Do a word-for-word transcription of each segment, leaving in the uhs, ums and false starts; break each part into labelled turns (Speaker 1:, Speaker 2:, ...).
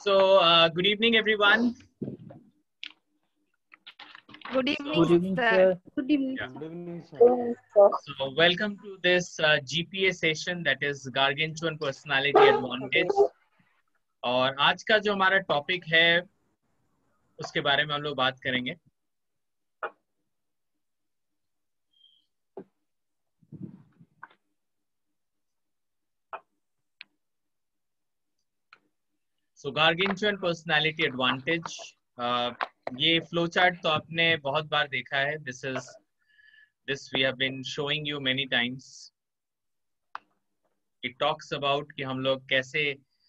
Speaker 1: So, uh, good evening, everyone.
Speaker 2: Good evening,
Speaker 3: Good evening,
Speaker 2: sir.
Speaker 3: sir.
Speaker 4: Good evening.
Speaker 1: Yeah.
Speaker 4: Good evening, sir.
Speaker 1: So, welcome to this uh, G P A session, that is Gargantuan Personality Advantage. और आज का जो हमारा topic है उसके बारे में हम लोग बात करेंगे. So, Gargantuan Personality Advantage. Uh, ये फ्लो चार्ट तो आपने बहुत बार देखा है. This is this we have been showing you many times. It talks about कि हम लोग कैसे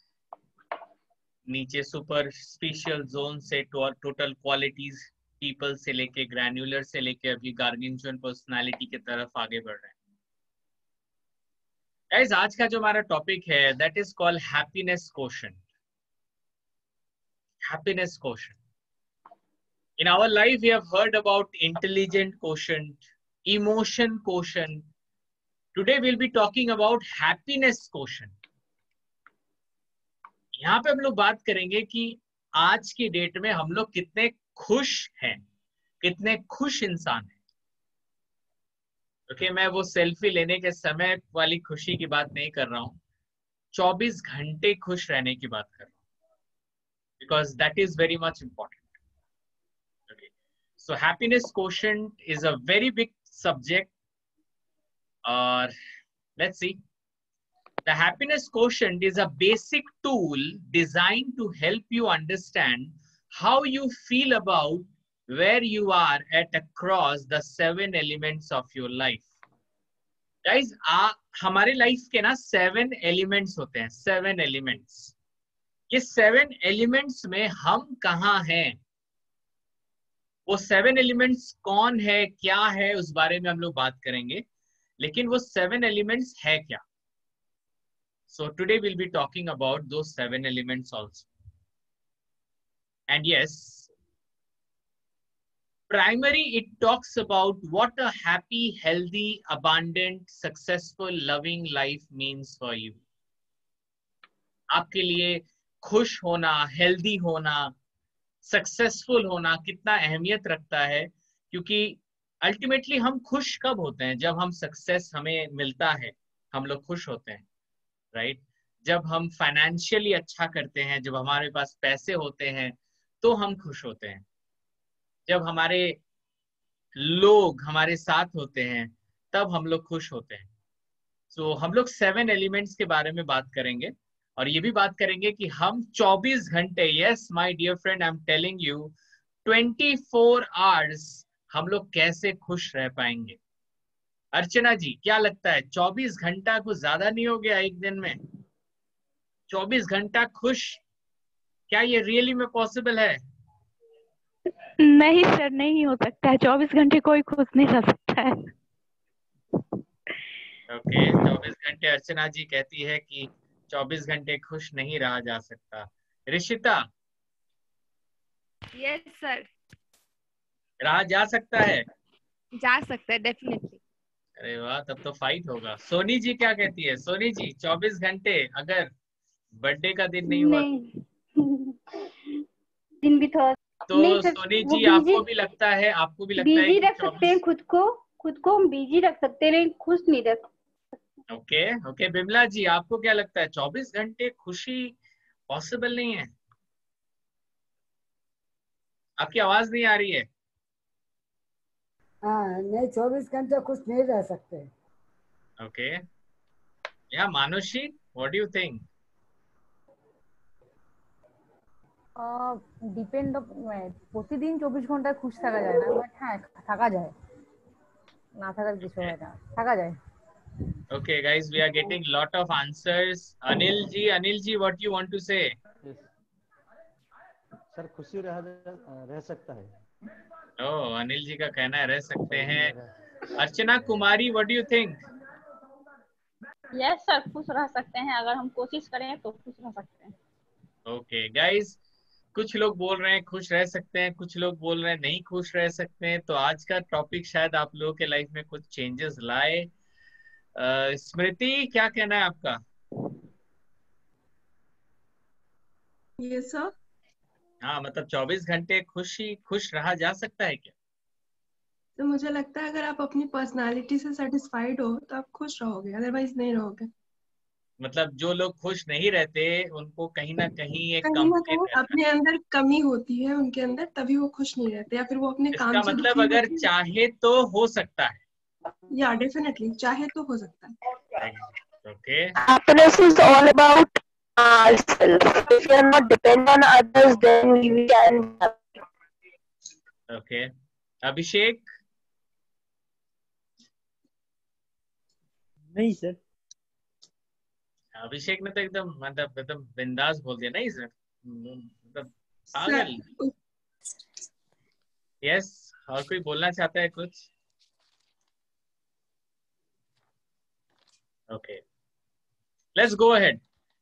Speaker 1: नीचे सुपर स्पेशल जोन से टोटल क्वालिटीज पीपल से लेके ग्रैन्युलर से लेके अभी गार्गेंचुअन पर्सनालिटी की तरफ आगे बढ़ रहे हैं. गाइस, आज का जो हमारा टॉपिक है that is called happiness quotient. Happiness quotient. In our life we have heard about intelligent quotient, emotion quotient. Today we'll be talking about happiness quotient. यहाँ पे हम लोग बात करेंगे कि आज की डेट में हम लोग कितने खुश हैं, कितने खुश इंसान हैं. ओके okay, मैं वो सेल्फी लेने के समय वाली खुशी की बात नहीं कर रहा हूँ. चौबीस घंटे खुश रहने की बात कर रहा हूँ, because that is very much important. So happiness quotient is a very big subject. Uh, let's see. The happiness quotient is a basic tool designed to help you understand how you feel about where you are at across the seven elements of your life. Guys, uh, हमारे life के ना seven elements होते हैं. seven elements. ये seven elements में हम कहाँ हैं, वो सेवन एलिमेंट्स कौन है, क्या है, उस बारे में हम लोग बात करेंगे. लेकिन वो सेवन एलिमेंट्स है क्या? So today will be talking about those seven elements also. And yes, primary it talks about what a happy, healthy, abundant, successful, loving life means for you. आपके लिए खुश होना, हेल्दी होना, सक्सेसफुल होना कितना अहमियत रखता है. क्योंकि अल्टीमेटली हम खुश कब होते हैं? जब हम सक्सेस हमें मिलता है हम लोग खुश होते हैं, राइट? जब हम फाइनेंशियली अच्छा करते हैं, जब हमारे पास पैसे होते हैं तो हम खुश होते हैं. जब हमारे लोग हमारे साथ होते हैं तब हम लोग खुश होते हैं. सो so, हम लोग सेवन एलिमेंट्स के बारे में बात करेंगे और ये भी बात करेंगे कि हम चौबीस घंटे, yes my dear friend, I am telling you, चौबीस आवर्स हम लोग कैसे खुश रह पाएंगे. अर्चना जी, क्या लगता है चौबीस घंटा कुछ ज्यादा नहीं हो गया एक दिन में? चौबीस घंटा खुश, क्या ये रियली में पॉसिबल है?
Speaker 2: नहीं सर, नहीं हो सकता है. चौबीस घंटे कोई खुश नहीं रह सकता है.
Speaker 1: ओके, चौबीस घंटे अर्चना जी कहती है कि चौबीस घंटे खुश नहीं रहा जा सकता. ऋषिता,
Speaker 2: यस सर,
Speaker 1: रहा जा सकता है?
Speaker 2: जा सकता है डेफिनेटली.
Speaker 1: अरे वाह, तब तो फाइट होगा. सोनी जी क्या कहती है? सोनी जी, चौबीस घंटे अगर बर्थडे का दिन नहीं हुआ
Speaker 4: नहीं दिन भी थोड़ा
Speaker 1: तो
Speaker 4: नहीं सर,
Speaker 1: सोनी
Speaker 4: वो
Speaker 1: जी
Speaker 4: बिजी
Speaker 1: आपको भी लगता है आपको भी लगता है
Speaker 4: बिजी
Speaker 1: कि
Speaker 4: रख सकते हैं खुद को खुद को हम बिजी रख सकते हैं, लेकिन खुश नहीं रख.
Speaker 1: Okay okay. बिमला जी, आपको क्या लगता है चौबीस घंटे खुशी पॉसिबल नहीं है? आपकी आवाज नहीं आ रही है.
Speaker 5: हाँ नहीं, चौबीस घंटे खुश नहीं रह सकते.
Speaker 1: ओके, या Manushi, what do you think?
Speaker 6: Depend প্রতিদিন চব্বিশ ঘন্টায় খুশ থাকা যায় না, বাট হ্যাঁ থাকা যায়, না থাকার কিছু হয় না, থাকা যায়.
Speaker 1: Okay guys, we are getting lot of answers. Anil ji, Anil ji, what you want to say?
Speaker 4: Sir खुशी रह रह सकता है.
Speaker 1: Oh, अनिल जी का कहना है रह सकते हैं. Archana Kumari, what do you think?
Speaker 7: Yes sir, खुश रह सकते हैं. अगर हम कोशिश करें तो खुश रह सकते हैं.
Speaker 1: Okay guys, कुछ लोग बोल रहे हैं खुश रह सकते हैं, कुछ लोग बोल रहे हैं नहीं खुश रह सकते हैं. तो आज का टॉपिक शायद आप लोगों के लाइफ में कुछ चेंजेस लाए. स्मृति, क्या कहना है आपका?
Speaker 3: ये सर
Speaker 1: हाँ, मतलब चौबीस घंटे खुशी खुश रहा जा सकता है क्या?
Speaker 3: तो मुझे लगता है अगर आप अपनी पर्सनालिटी से सेटिस्फाइड हो तो आप खुश रहोगे, अदरवाइज नहीं रहोगे।
Speaker 1: मतलब जो लोग खुश नहीं रहते उनको कहीं ना कहीं एक
Speaker 3: कहीं ना
Speaker 1: कंप्लेन
Speaker 3: कहीं
Speaker 1: रहता है।
Speaker 3: अपने अंदर कमी होती है उनके अंदर, तभी वो खुश नहीं रहते, या फिर वो अपने काम
Speaker 1: इसका
Speaker 3: से
Speaker 1: मतलब
Speaker 3: दुखी
Speaker 1: अगर
Speaker 3: होते हैं।
Speaker 1: चाहे तो हो सकता है।
Speaker 3: या डेफिनेटली चाहे तो हो सकता है।
Speaker 1: Okay,
Speaker 2: Happiness is all about ourselves. If we are not dependent on others, then we can.
Speaker 1: Okay. Abhishek,
Speaker 8: नहीं सर।
Speaker 1: अभिषेक ने तो एकदम मतलब एकदम बिंदास बोल दिया। नहीं सर, मतलब
Speaker 3: सर
Speaker 1: पागल। यस, और कोई बोलना चाहता है कुछ? Okay, let's go ahead.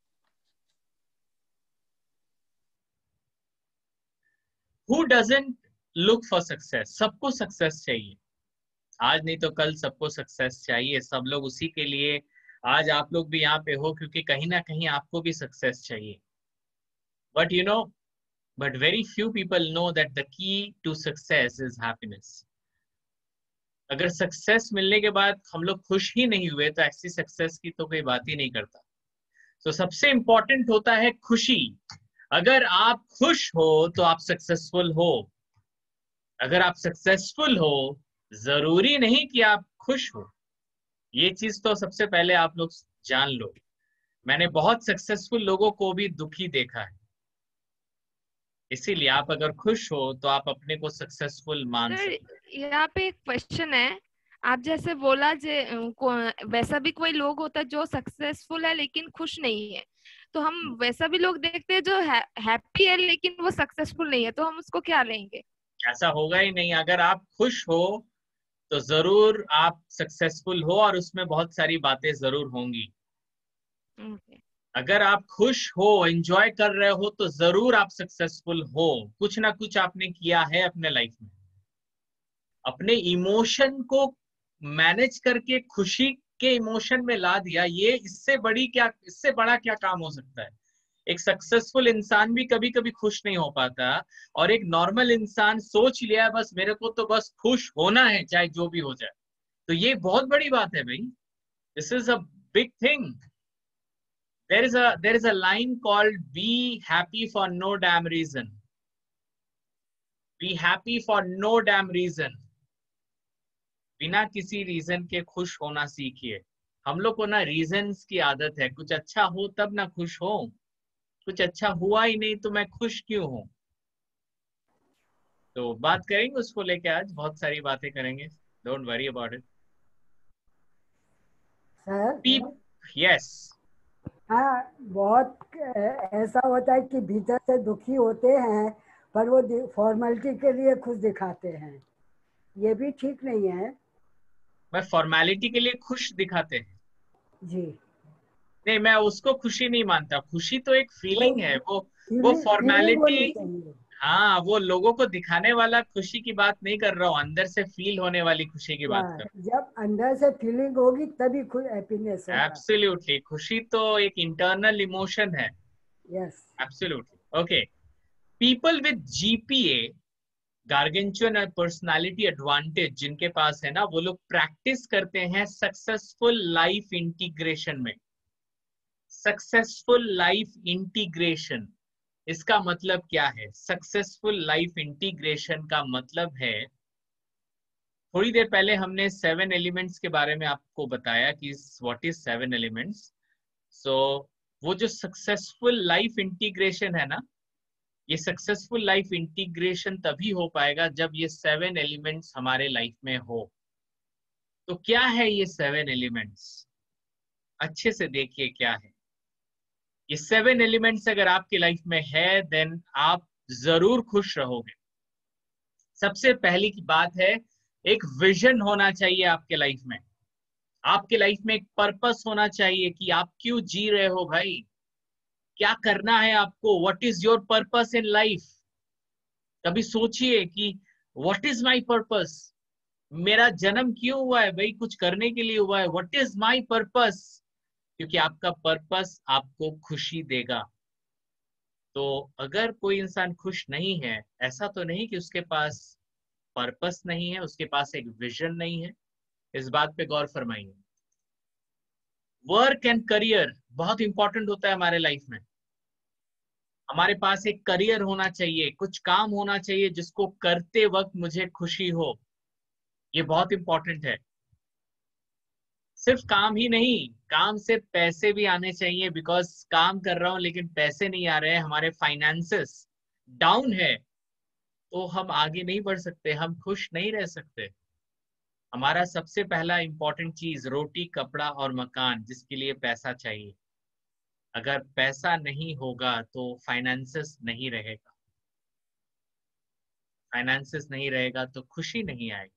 Speaker 1: Who doesn't look for success? सबको सक्सेस चाहिए, आज नहीं तो कल सबको सक्सेस चाहिए। सब लोग उसी के लिए आज आप लोग भी यहाँ पे हो, क्योंकि कहीं ना कहीं आपको भी सक्सेस चाहिए। But you know but very few people know that the key to success is happiness. अगर सक्सेस मिलने के बाद हम लोग खुश ही नहीं हुए तो ऐसी सक्सेस की तो कोई बात ही नहीं करता। तो so, सबसे इंपॉर्टेंट होता है खुशी। अगर आप खुश हो तो आप सक्सेसफुल हो। अगर आप सक्सेसफुल हो, जरूरी नहीं कि आप खुश हो। ये चीज तो सबसे पहले आप लोग जान लो। मैंने बहुत सक्सेसफुल लोगों को भी दुखी देखा है, इसीलिए आप अगर खुश हो तो आप अपने को सक्सेसफुल मान
Speaker 9: सर
Speaker 1: सकते
Speaker 9: यहाँ पे एक क्वेश्चन है, आप जैसे बोला जे को, वैसा भी कोई लोग होता है जो सक्सेसफुल है लेकिन खुश नहीं है, तो हम वैसा भी लोग देखते हैं जो है, हैप्पी है लेकिन वो सक्सेसफुल नहीं है, तो हम उसको क्या लेंगे?
Speaker 1: ऐसा होगा ही नहीं। अगर आप खुश हो तो जरूर आप सक्सेसफुल हो और उसमें बहुत सारी बातें जरूर होंगी।
Speaker 9: okay.
Speaker 1: अगर आप खुश हो, एंजॉय कर रहे हो, तो जरूर आप सक्सेसफुल हो। कुछ ना कुछ आपने किया है अपने लाइफ में। अपने इमोशन को मैनेज करके खुशी के इमोशन में ला दिया, ये इससे बड़ी क्या इससे बड़ा क्या काम हो सकता है। एक सक्सेसफुल इंसान भी कभी कभी खुश नहीं हो पाता, और एक नॉर्मल इंसान सोच लिया बस मेरे को तो बस खुश होना है चाहे जो भी हो जाए। तो ये बहुत बड़ी बात है भाई। This is a big thing. There is a there is a line called be happy for no damn reason. Be happy for no damn reason. बिना किसी रीजन के खुश होना सीखिए। हम लोग को ना रीजंस की आदत है, कुछ अच्छा हो तब ना खुश हो, कुछ अच्छा हुआ ही नहीं तो मैं खुश क्यों हूं। तो बात करेंगे उसको लेके, आज बहुत सारी बातें करेंगे, don't worry about it.
Speaker 5: Sir
Speaker 1: yes,
Speaker 5: हाँ, बहुत ऐसा होता है कि भीतर से दुखी होते हैं पर वो फॉर्मेलिटी के लिए खुश दिखाते हैं, ये भी ठीक नहीं है।
Speaker 1: मैं फॉर्मेलिटी के लिए खुश दिखाते हैं
Speaker 5: जी
Speaker 1: नहीं, मैं उसको खुशी नहीं मानता। खुशी तो एक फीलिंग है, वो वो
Speaker 5: फीलिंग फीलिंग
Speaker 1: फॉर्मेलिटी।
Speaker 5: होनी चाहिए।
Speaker 1: हाँ, वो लोगों को दिखाने वाला खुशी की बात नहीं कर रहा हूँ, अंदर से फील होने वाली खुशी की बात कर रहा हूँ।
Speaker 5: जब अंदर से फीलिंग होगी तभी खुद हैप्पीनेस होगा।
Speaker 1: एब्सोल्युटली, खुशी तो एक इंटरनल इमोशन है।
Speaker 5: Yes,
Speaker 1: absolutely. Okay, people with GPA, gargantuan और पर्सनालिटी एडवांटेज जिनके पास है ना, वो लोग प्रैक्टिस करते हैं सक्सेसफुल लाइफ इंटीग्रेशन में। सक्सेसफुल लाइफ इंटीग्रेशन, इसका मतलब क्या है? सक्सेसफुल लाइफ इंटीग्रेशन का मतलब है, थोड़ी देर पहले हमने सेवन एलिमेंट्स के बारे में आपको बताया कि what is seven elements. So वो जो सक्सेसफुल लाइफ इंटीग्रेशन है ना, ये सक्सेसफुल लाइफ इंटीग्रेशन तभी हो पाएगा जब ये सेवन एलिमेंट्स हमारे लाइफ में हो। तो क्या है ये सेवन एलिमेंट्स? अच्छे से देखिए क्या है ये सेवन एलिमेंट्स। अगर आपकी लाइफ में है देन आप जरूर खुश रहोगे। सबसे पहली की बात है, एक विजन होना चाहिए आपके लाइफ में। आपके लाइफ में एक पर्पस होना चाहिए कि आप क्यों जी रहे हो भाई, क्या करना है आपको। What is your purpose in life? कभी सोचिए कि व्हाट इज माय पर्पस, मेरा जन्म क्यों हुआ है भाई, कुछ करने के लिए हुआ है। What is my purpose? क्योंकि आपका पर्पस आपको खुशी देगा। तो अगर कोई इंसान खुश नहीं है, ऐसा तो नहीं कि उसके पास पर्पस नहीं है, उसके पास एक विजन नहीं है। इस बात पे गौर फरमाइए। वर्क एंड करियर बहुत इंपॉर्टेंट होता है हमारे लाइफ में। हमारे पास एक करियर होना चाहिए, कुछ काम होना चाहिए जिसको करते वक्त मुझे खुशी हो। ये बहुत इंपॉर्टेंट है। सिर्फ काम ही नहीं, काम से पैसे भी आने चाहिए, बिकॉज काम कर रहा हूं लेकिन पैसे नहीं आ रहे हैं, हमारे फाइनेंसेस डाउन है, तो हम आगे नहीं बढ़ सकते, हम खुश नहीं रह सकते। हमारा सबसे पहला इंपॉर्टेंट चीज रोटी, कपड़ा और मकान, जिसके लिए पैसा चाहिए। अगर पैसा नहीं होगा तो फाइनेंसेस नहीं रहेगा, फाइनेंसेस नहीं रहेगा तो खुशी नहीं आएगी।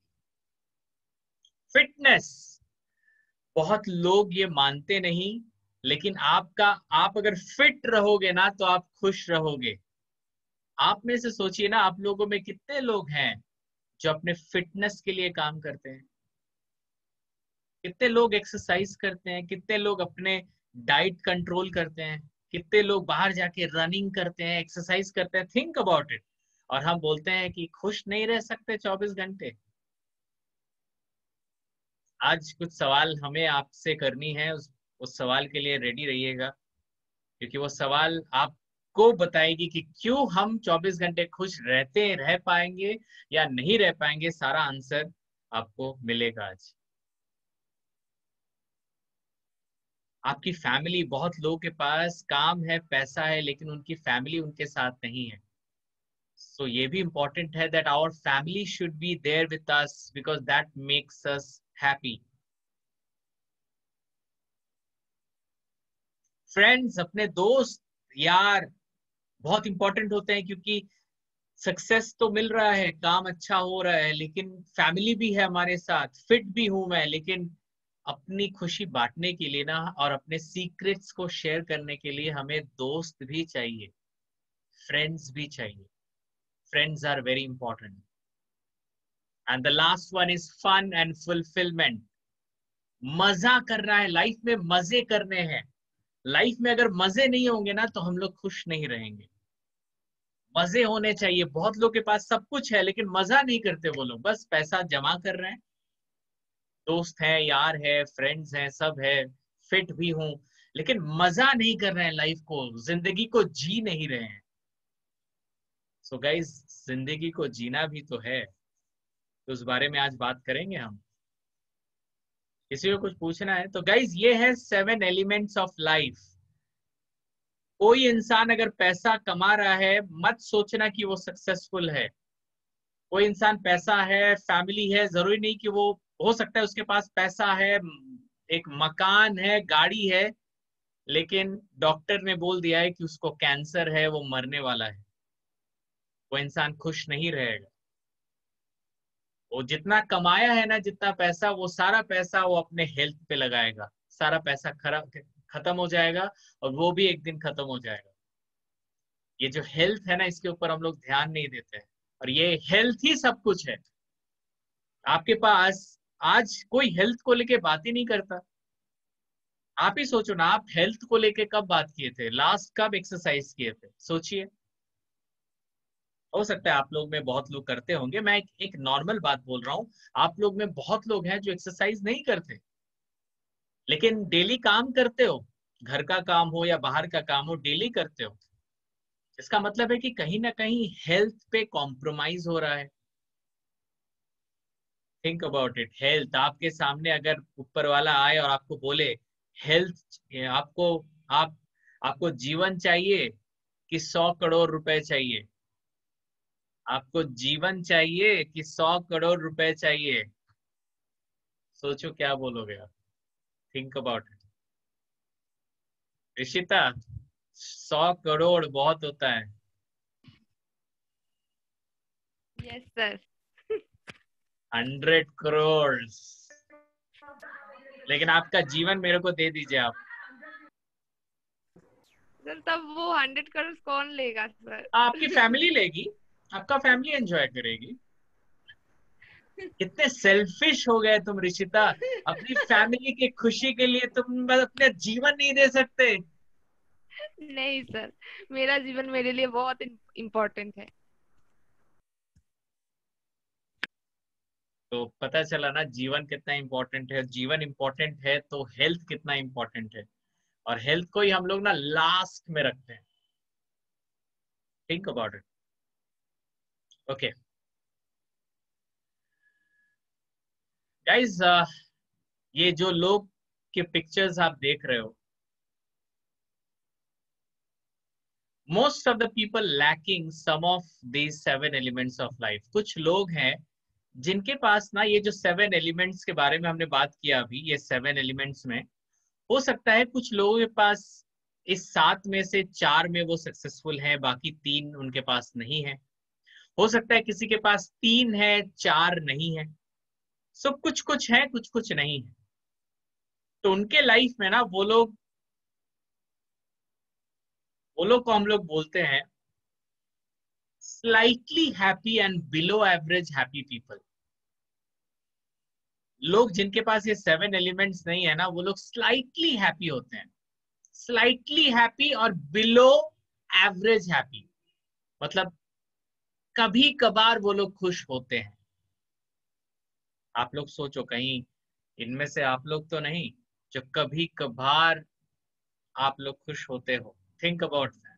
Speaker 1: फिटनेस, बहुत लोग ये मानते नहीं, लेकिन आपका आप अगर फिट रहोगे ना तो आप खुश रहोगे। आप में से सोचिए ना, आप लोगों में कितने लोग हैं जो अपने फिटनेस के लिए काम करते हैं, कितने लोग एक्सरसाइज करते हैं, कितने लोग अपने डाइट कंट्रोल करते हैं, कितने लोग बाहर जाके रनिंग करते हैं, एक्सरसाइज करते हैं। Think about it. और हम बोलते हैं कि खुश नहीं रह सकते चौबीस घंटे। आज कुछ सवाल हमें आपसे करनी है, उस, उस सवाल के लिए रेडी रहिएगा, क्योंकि वो सवाल आपको बताएगी कि क्यों हम चौबीस घंटे खुश रहते रह पाएंगे या नहीं रह पाएंगे। सारा आंसर आपको मिलेगा आज। आपकी फैमिली, बहुत लोगों के पास काम है, पैसा है, लेकिन उनकी फैमिली उनके साथ नहीं है। सो so, ये भी इंपॉर्टेंट है that our family should be there with us, because that makes us happy. Friends, अपने दोस्त यार बहुत इंपॉर्टेंट होते हैं, क्योंकि सक्सेस तो मिल रहा है, काम अच्छा हो रहा है, लेकिन फैमिली भी है हमारे साथ। फिट भी हूं मैं, लेकिन अपनी खुशी बांटने के लिए ना, और अपने सीक्रेट्स को शेयर करने के लिए हमें दोस्त भी चाहिए, फ्रेंड्स भी चाहिए। Friends are very important. And the last one is fun and fulfilment. मजा करना है लाइफ में, मजे करने हैं लाइफ में। अगर मजे नहीं होंगे ना तो हम लोग खुश नहीं रहेंगे। मजे होने चाहिए। बहुत लोग के पास सब कुछ है लेकिन मजा नहीं करते वो लोग, बस पैसा जमा कर रहे हैं, दोस्त है, यार है, फ्रेंड्स हैं, सब है, फिट भी हूं, लेकिन मजा नहीं कर रहे हैं लाइफ को, जिंदगी को जी नहीं रहे हैं। सो so गाइस, जिंदगी को जीना भी तो है, तो उस बारे में आज बात करेंगे हम। किसी को कुछ पूछना है तो गाइस, ये है सेवन एलिमेंट्स ऑफ लाइफ। कोई इंसान अगर पैसा कमा रहा है, मत सोचना कि वो सक्सेसफुल है। कोई इंसान पैसा है, फैमिली है, जरूरी नहीं कि वो, हो सकता है उसके पास पैसा है, एक मकान है, गाड़ी है, लेकिन डॉक्टर ने बोल दिया है कि उसको कैंसर है, वो मरने वाला है, वो इंसान खुश नहीं रहेगा। वो जितना कमाया है ना, जितना पैसा, वो सारा पैसा वो अपने हेल्थ पे लगाएगा, सारा पैसा खराब खत्म हो जाएगा, और वो भी एक दिन खत्म हो जाएगा। ये जो हेल्थ है ना, इसके ऊपर हम लोग ध्यान नहीं देते हैं, और ये हेल्थ ही सब कुछ है। आपके पास आज कोई हेल्थ को लेके बात ही नहीं करता। आप ही सोचो ना, आप हेल्थ को लेके कब बात किए थे, लास्ट कब एक्सरसाइज किए थे, सोचिए। हो सकता है आप लोग में बहुत लोग करते होंगे, मैं एक, एक नॉर्मल बात बोल रहा हूं। आप लोग में बहुत लोग हैं जो एक्सरसाइज नहीं करते, लेकिन डेली काम करते हो, घर का काम हो या बाहर का काम हो, डेली करते हो। इसका मतलब है कि कहीं ना कहीं हेल्थ पे कॉम्प्रोमाइज हो रहा है। Think about it. हेल्थ, आपके सामने अगर ऊपर वाला आए और आपको बोले हेल्थ, आपको आप आपको जीवन चाहिए कि सौ करोड़ रुपए चाहिए, आपको जीवन चाहिए कि सौ करोड़ रुपए चाहिए, सोचो क्या बोलोगे आप। Think about it. ऋषिता, सौ करोड़ बहुत होता है।
Speaker 9: Yes sir.
Speaker 1: हंड्रेड करोड़, लेकिन आपका जीवन मेरे को दे दीजिए आप।
Speaker 9: सर तब वो हंड्रेड करोड़ कौन लेगा सर?
Speaker 1: आपकी फैमिली लेगी, आपका फैमिली एंजॉय करेगी। कितने सेल्फिश हो गए तुम ऋषिता, अपनी फैमिली की खुशी के लिए तुम बस अपने जीवन नहीं दे सकते।
Speaker 9: नहीं सर, मेरा जीवन मेरे लिए बहुत इम्पोर्टेंट है।
Speaker 1: तो पता चला ना जीवन कितना इम्पोर्टेंट है। जीवन इम्पोर्टेंट है तो हेल्थ कितना इम्पोर्टेंट है, और हेल्थ को ही हम लोग ना लास्ट में रखते हैं। Think about it. Okay guys, ये जो लोग के पिक्चर्स आप देख रहे हो, most of the people lacking some of these seven elements of life. कुछ लोग हैं जिनके पास ना ये जो सेवन एलिमेंट्स के बारे में हमने बात किया अभी, ये सेवन एलिमेंट्स में हो सकता है कुछ लोगों के पास इस सात में से चार में वो सक्सेसफुल हैं, बाकी तीन उनके पास नहीं है। हो सकता है किसी के पास तीन है, चार नहीं है। सब कुछ कुछ है, कुछ कुछ नहीं है। तो उनके लाइफ में ना वो लोग वो लोग को हम लोग बोलते हैं slightly happy and below average happy people. लोग जिनके पास ये सेवन एलिमेंट्स नहीं है ना, वो लोग स्लाइटली हैप्पी होते हैं। स्लाइटली हैप्पी और बिलो एवरेज हैप्पी, मतलब कभी कभार वो लोग खुश होते हैं। आप लोग सोचो, कहीं इनमें से आप लोग तो नहीं जो कभी कभार आप लोग खुश होते हो? Think about that.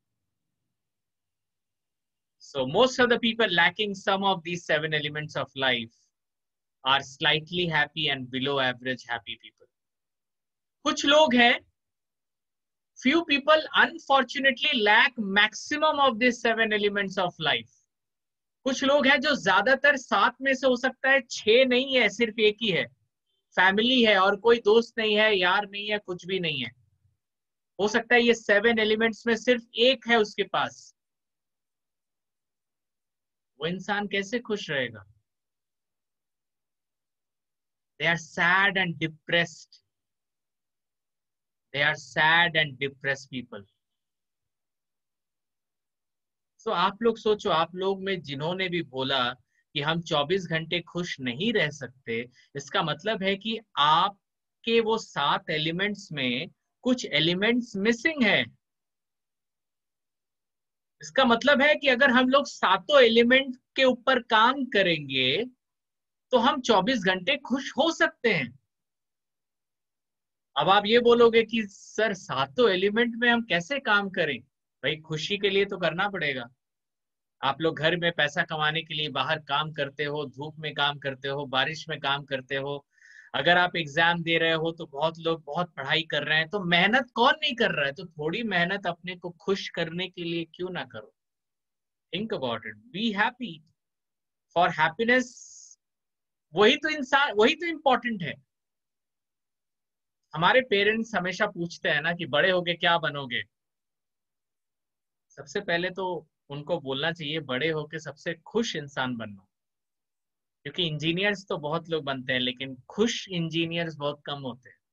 Speaker 1: So most of the people lacking some of these seven elements of life are slightly happy and below average happy people. कुछ लोग हैं, few people unfortunately lack maximum of these seven elements of life. कुछ लोग हैं जो ज्यादातर सात में से हो सकता है छह नहीं है, सिर्फ एक ही है, फैमिली है और कोई दोस्त नहीं है, यार नहीं है, कुछ भी नहीं है। हो सकता है ये सेवन एलिमेंट्स में सिर्फ एक है उसके पास। वो इंसान कैसे खुश रहेगा? They are sad and depressed. They are sad and depressed people. So आप लोग सोचो, आप लोग में जिन्होंने भी बोला कि हम चौबीस घंटे खुश नहीं रह सकते, इसका मतलब है कि आपके वो सात एलिमेंट्स में कुछ एलिमेंट्स मिसिंग है। इसका मतलब है कि अगर हम लोग सातों एलिमेंट के ऊपर काम करेंगे तो हम चौबीस घंटे खुश हो सकते हैं। अब आप ये बोलोगे कि सर सातों एलिमेंट में हम कैसे काम करें? भाई खुशी के लिए तो करना पड़ेगा। आप लोग घर में पैसा कमाने के लिए बाहर काम करते हो, धूप में काम करते हो, बारिश में काम करते हो। अगर आप एग्जाम दे रहे हो तो बहुत लोग बहुत पढ़ाई कर रहे हैं, तो मेहनत कौन नहीं कर रहा है? तो थोड़ी मेहनत अपने को खुश करने के लिए क्यों ना करो? Think about it, be happy. For happiness, वही तो इंसान, वही तो इम्पोर्टेंट है। हमारे पेरेंट्स हमेशा पूछते हैं ना कि बड़े होके क्या बनोगे? सबसे पहले तो उनको बोलना चाहिए बड़े होके सबसे खुश इंसान बनना, क्योंकि इंजीनियर्स तो बहुत लोग बनते हैं लेकिन खुश इंजीनियर्स बहुत कम होते हैं।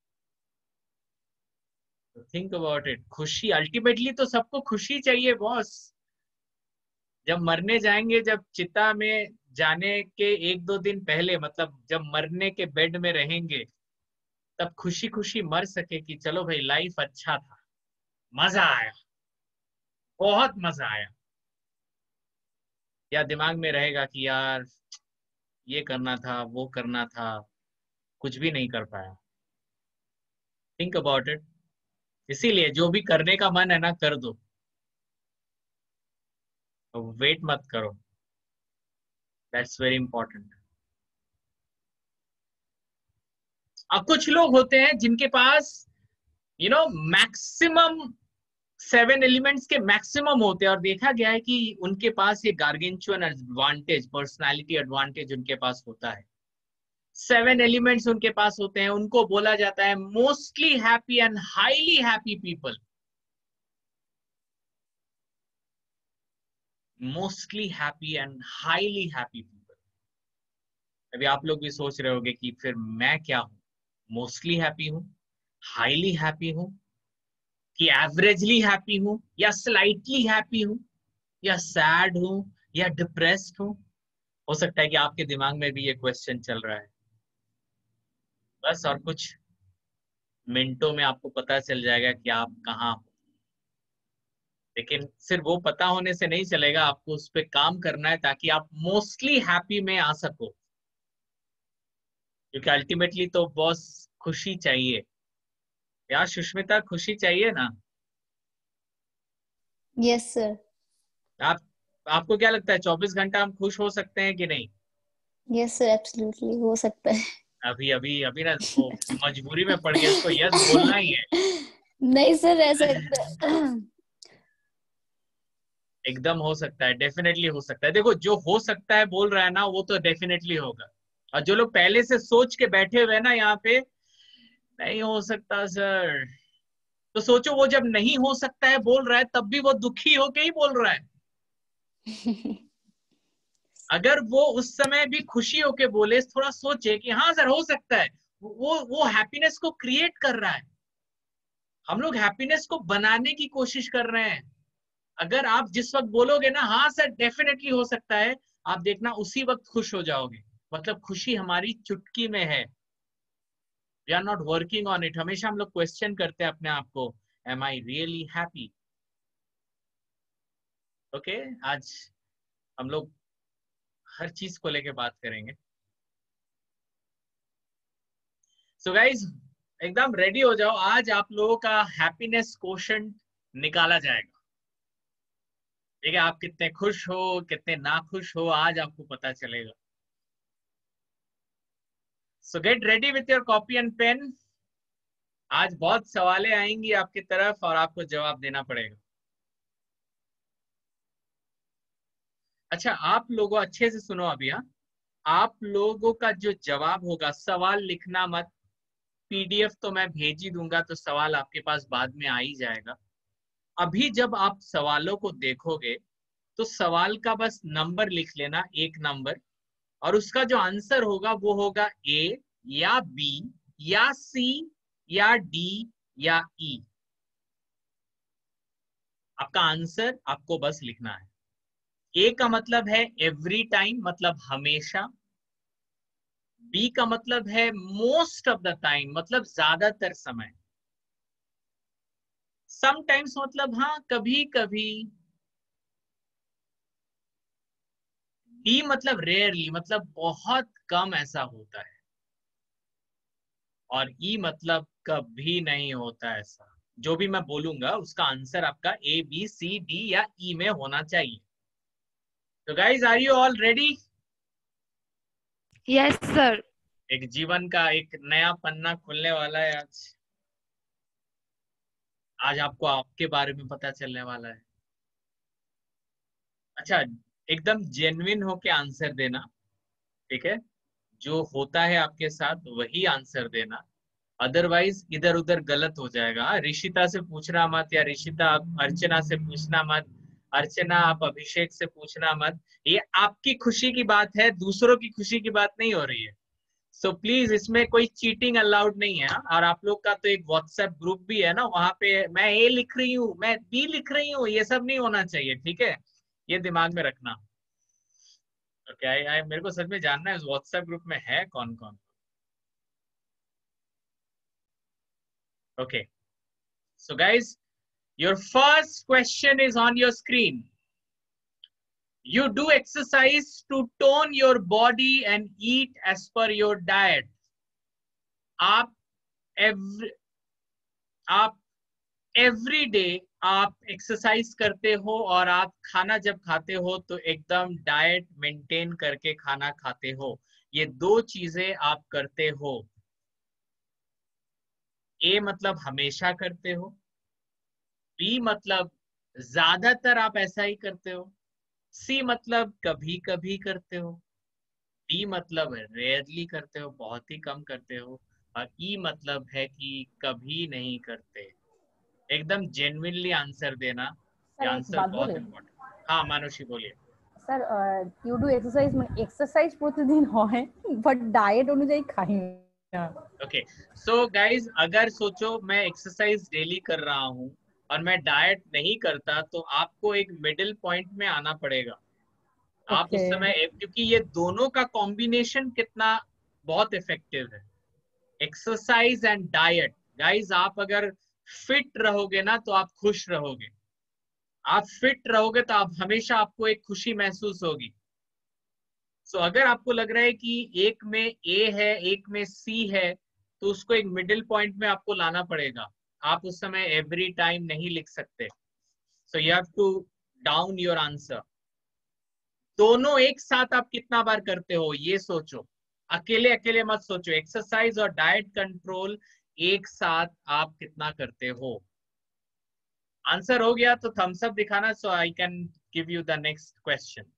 Speaker 1: तो थिंक अबाउट इट, खुशी अल्टीमेटली तो सबको खुशी चाहिए बॉस। जब मरने जाएंगे, जब चिता में जाने के एक दो दिन पहले, मतलब जब मरने के बेड में रहेंगे, तब खुशी खुशी मर सके कि चलो भाई लाइफ अच्छा था, मजा आया, बहुत मजा आया। या दिमाग में रहेगा कि यार ये करना था, वो करना था, कुछ भी नहीं कर पाया। Think about it. इसीलिए जो भी करने का मन है ना, कर दो, तो वेट मत करो। That's very important. अब कुछ लोग होते हैं जिनके पास you know maximum seven elements के मैक्सिमम होते हैं, और देखा गया है कि उनके पास ये गार्गेंचुअन एडवांटेज, पर्सनालिटी एडवांटेज उनके पास होता है। सेवन एलिमेंट्स उनके पास होते हैं, उनको बोला जाता है mostly happy and highly happy people. Mostly happy and highly happy people. अभी आप लोग भी सोच रहे होंगे कि फिर मैं क्या हूं? मोस्टली हैप्पी हूं, हाईली हैप्पी हूं, कि एवरेजली हैप्पी हूं, या स्लाइटली हैप्पी हूं, या सैड हूं, या डिप्रेस्ड हूं? हो सकता है कि आपके दिमाग में भी ये क्वेश्चन चल रहा है। बस और कुछ मिनटों में आपको पता चल जाएगा कि आप कहाँ हो। लेकिन सिर्फ वो पता होने से नहीं चलेगा, आपको उस पर काम करना है ताकि आप मोस्टली हैप्पी में आ सको, क्योंकि अल्टीमेटली तो बॉस खुशी चाहिए यार। सुष्मिता, खुशी चाहिए ना?
Speaker 8: Yes sir.
Speaker 1: आप आपको क्या लगता है चौबीस घंटा हम खुश हो सकते हैं कि नहीं?
Speaker 8: यस सर, एब्सोल्युटली हो सकता है।
Speaker 1: अभी अभी अभी ना वो मजबूरी में पड़ गया, इसको यस बोलना ही है।
Speaker 8: नहीं सर, ऐसा एकदम
Speaker 1: एकदम हो सकता है, डेफिनेटली हो सकता है। देखो, जो हो सकता है बोल रहा है ना, वो तो डेफिनेटली होगा। और जो लोग पहले से सोच के बैठे हुए ना यहाँ पे, नहीं हो सकता सर, तो सोचो वो जब नहीं हो सकता है बोल रहा है तब भी वो दुखी होके ही बोल रहा है। अगर वो उस समय भी खुशी होके बोले, थोड़ा सोचे कि हाँ सर हो सकता है, वो वो हैप्पीनेस को क्रिएट कर रहा है। हम लोग हैप्पीनेस को बनाने की कोशिश कर रहे हैं। अगर आप जिस वक्त बोलोगे ना हाँ सर डेफिनेटली हो सकता है, आप देखना उसी वक्त खुश हो जाओगे। मतलब खुशी हमारी चुटकी में है। We are not working on it. हमेशा हम लोग क्वेश्चन करते हैं अपने आप को, am I really happy? Okay, आज हम लोग हर चीज को लेके बात करेंगे। सो गाइज, एकदम रेडी हो जाओ, आज आप लोगों का हैप्पीनेस क्वोशंट निकाला जाएगा। ठीक है, आप कितने खुश हो, कितने नाखुश हो, आज आपको पता चलेगा। So get ready with your copy and pen. आज बहुत सवालें आएंगी आपकी तरफ और आपको जवाब देना पड़ेगा। अच्छा, आप लोगों अच्छे से सुनो अभी। हाँ, आप लोगों का जो जवाब होगा, सवाल लिखना मत, पीडीएफ तो मैं भेज ही दूंगा, तो सवाल आपके पास बाद में आ ही जाएगा। अभी जब आप सवालों को देखोगे तो सवाल का बस नंबर लिख लेना, एक नंबर, और उसका जो आंसर होगा वो होगा ए या बी या सी या डी या ई। आपका आंसर आपको बस लिखना है। ए का मतलब है एवरी टाइम, मतलब हमेशा। बी का मतलब है मोस्ट ऑफ द टाइम, मतलब ज्यादातर समय। समटाइम्स मतलब हाँ कभी कभी। डी मतलब रेयरली, मतलब बहुत कम ऐसा होता है। और ई मतलब कभी नहीं होता ऐसा। जो भी मैं बोलूंगा उसका आंसर आपका ए बी सी डी या ई में होना चाहिए। तो guys, are you all ready?
Speaker 9: Yes sir.
Speaker 1: एक जीवन का एक नया पन्ना खुलने वाला है आज। आज आपको आपके बारे में पता चलने वाला है। अच्छा, एकदम जेन्युइन होके आंसर देना, ठीक है? जो होता है आपके साथ वही आंसर देना, अदरवाइज इधर उधर गलत हो जाएगा। ऋषिता से पूछना मत, या ऋषिता आप अर्चना से पूछना मत, अर्चना आप अभिषेक से पूछना मत। ये आपकी खुशी की बात है, दूसरों की खुशी की बात नहीं हो रही है। सो so, प्लीज इसमें कोई चीटिंग अलाउड नहीं है। और आप लोग का तो एक व्हाट्सएप ग्रुप भी है ना, वहां पे मैं ए लिख रही हूँ, मैं बी लिख रही हूँ, ये सब नहीं होना चाहिए, ठीक है? ये दिमाग में रखना। ओके, आई आई मेरे को सच में जानना है उस व्हाट्सएप ग्रुप में है कौन कौन। Okay, so guys, your first question is on your screen. You do exercise to tone your body and eat as per your diet. आप every आप every day आप एक्सरसाइज करते हो, और आप खाना जब खाते हो तो एकदम डाइट मेंटेन करके खाना खाते हो। ये दो चीजें आप करते हो। ए मतलब हमेशा करते हो, बी मतलब ज्यादातर आप ऐसा ही करते हो, सी मतलब कभी कभी करते हो, डी मतलब रेयरली करते हो, बहुत ही कम करते हो, और ई मतलब है कि कभी नहीं करते। एकदम जेन्युइनली आंसर देना, ये
Speaker 6: सर एक
Speaker 1: आंसर
Speaker 6: बात
Speaker 1: बहुत
Speaker 6: बोले
Speaker 1: इम्पोर्टेंट। हाँ मानुषी बोलिए।
Speaker 6: স্যার ইউ ডু এক্সারসাইজ মানে এক্সারসাইজ প্রতিদিন হয় বাট ডায়েট অনুযায়ী খাই না।
Speaker 1: ओके, सो गाइज, अगर सोचो मैं एक्सरसाइज डेली कर रहा हूँ और मैं डाइट नहीं करता, तो आपको एक मिडिल पॉइंट में आना पड़ेगा। आप उस समय, क्योंकि ये दोनों का कॉम्बिनेशन कितना बहुत इफेक्टिव है, एक्सरसाइज एंड डाइट। गाइज, आप अगर फिट रहोगे ना तो आप खुश रहोगे। आप फिट रहोगे तो आप हमेशा आपको एक खुशी महसूस होगी। सो so, अगर आपको लग रहा है कि एक में ए है एक में सी है, तो उसको एक मिडिल पॉइंट में आपको लाना पड़ेगा। आप उस समय एवरी टाइम नहीं लिख सकते। So you have to down your answer. दोनों एक साथ आप कितना बार करते हो ये सोचो, अकेले अकेले मत सोचो। एक्सरसाइज और डाइट कंट्रोल एक साथ आप कितना करते हो। आंसर हो गया तो थम्स अप दिखाना, so I can give you the next question.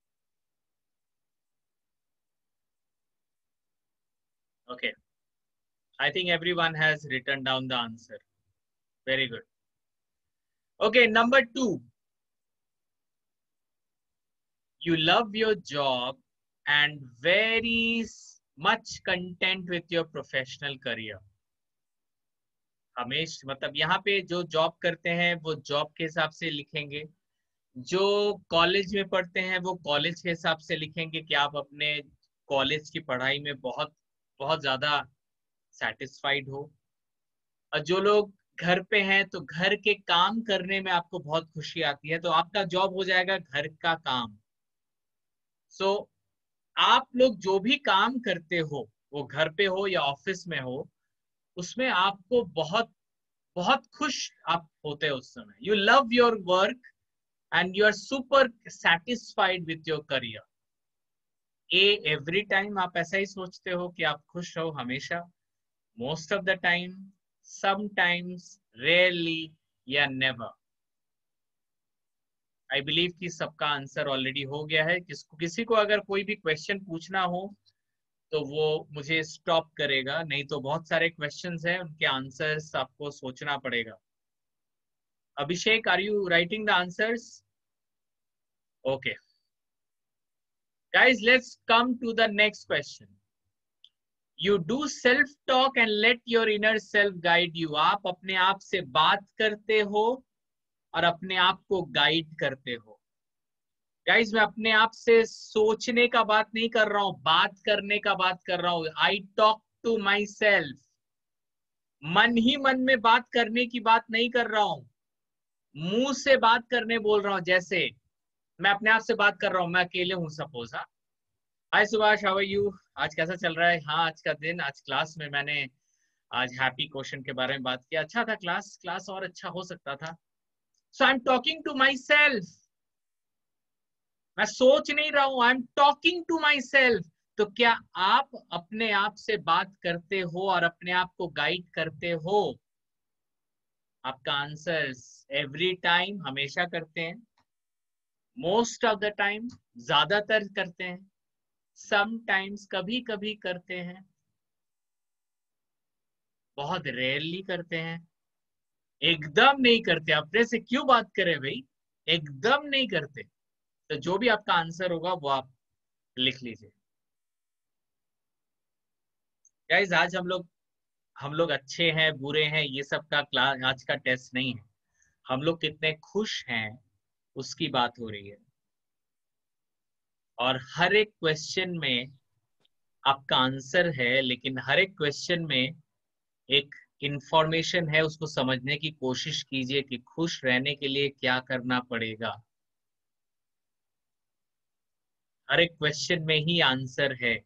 Speaker 1: Okay, I think everyone has written down the answer. Very good. Okay, number two. You love your job and very much content with your professional career. हमेशा मतलब यहाँ पे जो job करते हैं वो job के हिसाब से लिखेंगे, जो कॉलेज में पढ़ते हैं वो कॉलेज के हिसाब से लिखेंगे कि आप अपने कॉलेज की पढ़ाई में बहुत बहुत ज्यादा सेटिस्फाइड हो। और जो लोग घर पे हैं तो घर के काम करने में आपको बहुत खुशी आती है, तो आपका जॉब हो जाएगा घर का काम। सो so, आप लोग जो भी काम करते हो वो घर पे हो या ऑफिस में हो, उसमें आपको बहुत बहुत खुश आप होते हो उस समय। You love your work and you are super satisfied with your career. A every time आप ऐसा ही सोचते हो कि आप खुश हो हमेशा, most of the time, sometimes, rarely या never। I believe कि सबका आंसर ऑलरेडी हो गया है। किसको किसी को अगर कोई भी क्वेश्चन पूछना हो तो वो मुझे स्टॉप करेगा, नहीं तो बहुत सारे क्वेश्चंस हैं, उनके आंसर्स आपको सोचना पड़ेगा। Abhishek, are you writing the answers? Okay guys, let's come to the next question. You do self talk and let your inner self guide you। आप अपने आप से बात करते हो और अपने आप को गाइड करते हो। गाइज, मैं अपने आप से सोचने का बात नहीं कर रहा हूं, बात करने का बात कर रहा हूं। I talk to myself. मन ही मन में बात करने की बात नहीं कर रहा हूं, मुंह से बात करने बोल रहा हूं। जैसे मैं अपने आप से बात कर रहा हूं, मैं अकेले हूं सपोज। हाँ, hi Subhash, how are you? आज कैसा चल रहा है? हाँ, आज का दिन, आज क्लास में मैंने आज हैप्पी क्वेश्चन के बारे में बात किया। अच्छा था क्लास, क्लास और अच्छा हो सकता था। So I am talking to myself. मैं सोच नहीं रहा हूं, I am talking to myself. तो क्या आप अपने आप से बात करते हो और अपने आप को गाइड करते हो? आपका आंसर एवरी टाइम, हमेशा करते हैं, मोस्ट ऑफ द टाइम, ज्यादातर करते हैं, समटाइम्स, कभी कभी करते हैं, बहुत रेयरली करते हैं, एकदम नहीं करते। अपने से क्यों बात करें भाई, एकदम नहीं करते। तो जो भी आपका आंसर होगा वो आप लिख लीजिए। गाइस, आज हम लोग हम लोग अच्छे हैं बुरे हैं ये सब का क्लास, आज का टेस्ट नहीं है। हम लोग कितने खुश हैं उसकी बात हो रही है। और हर एक क्वेश्चन में आपका आंसर है, लेकिन हर एक क्वेश्चन में एक इंफॉर्मेशन है, उसको समझने की कोशिश कीजिए कि खुश रहने के लिए क्या करना पड़ेगा। हर एक क्वेश्चन में ही आंसर है।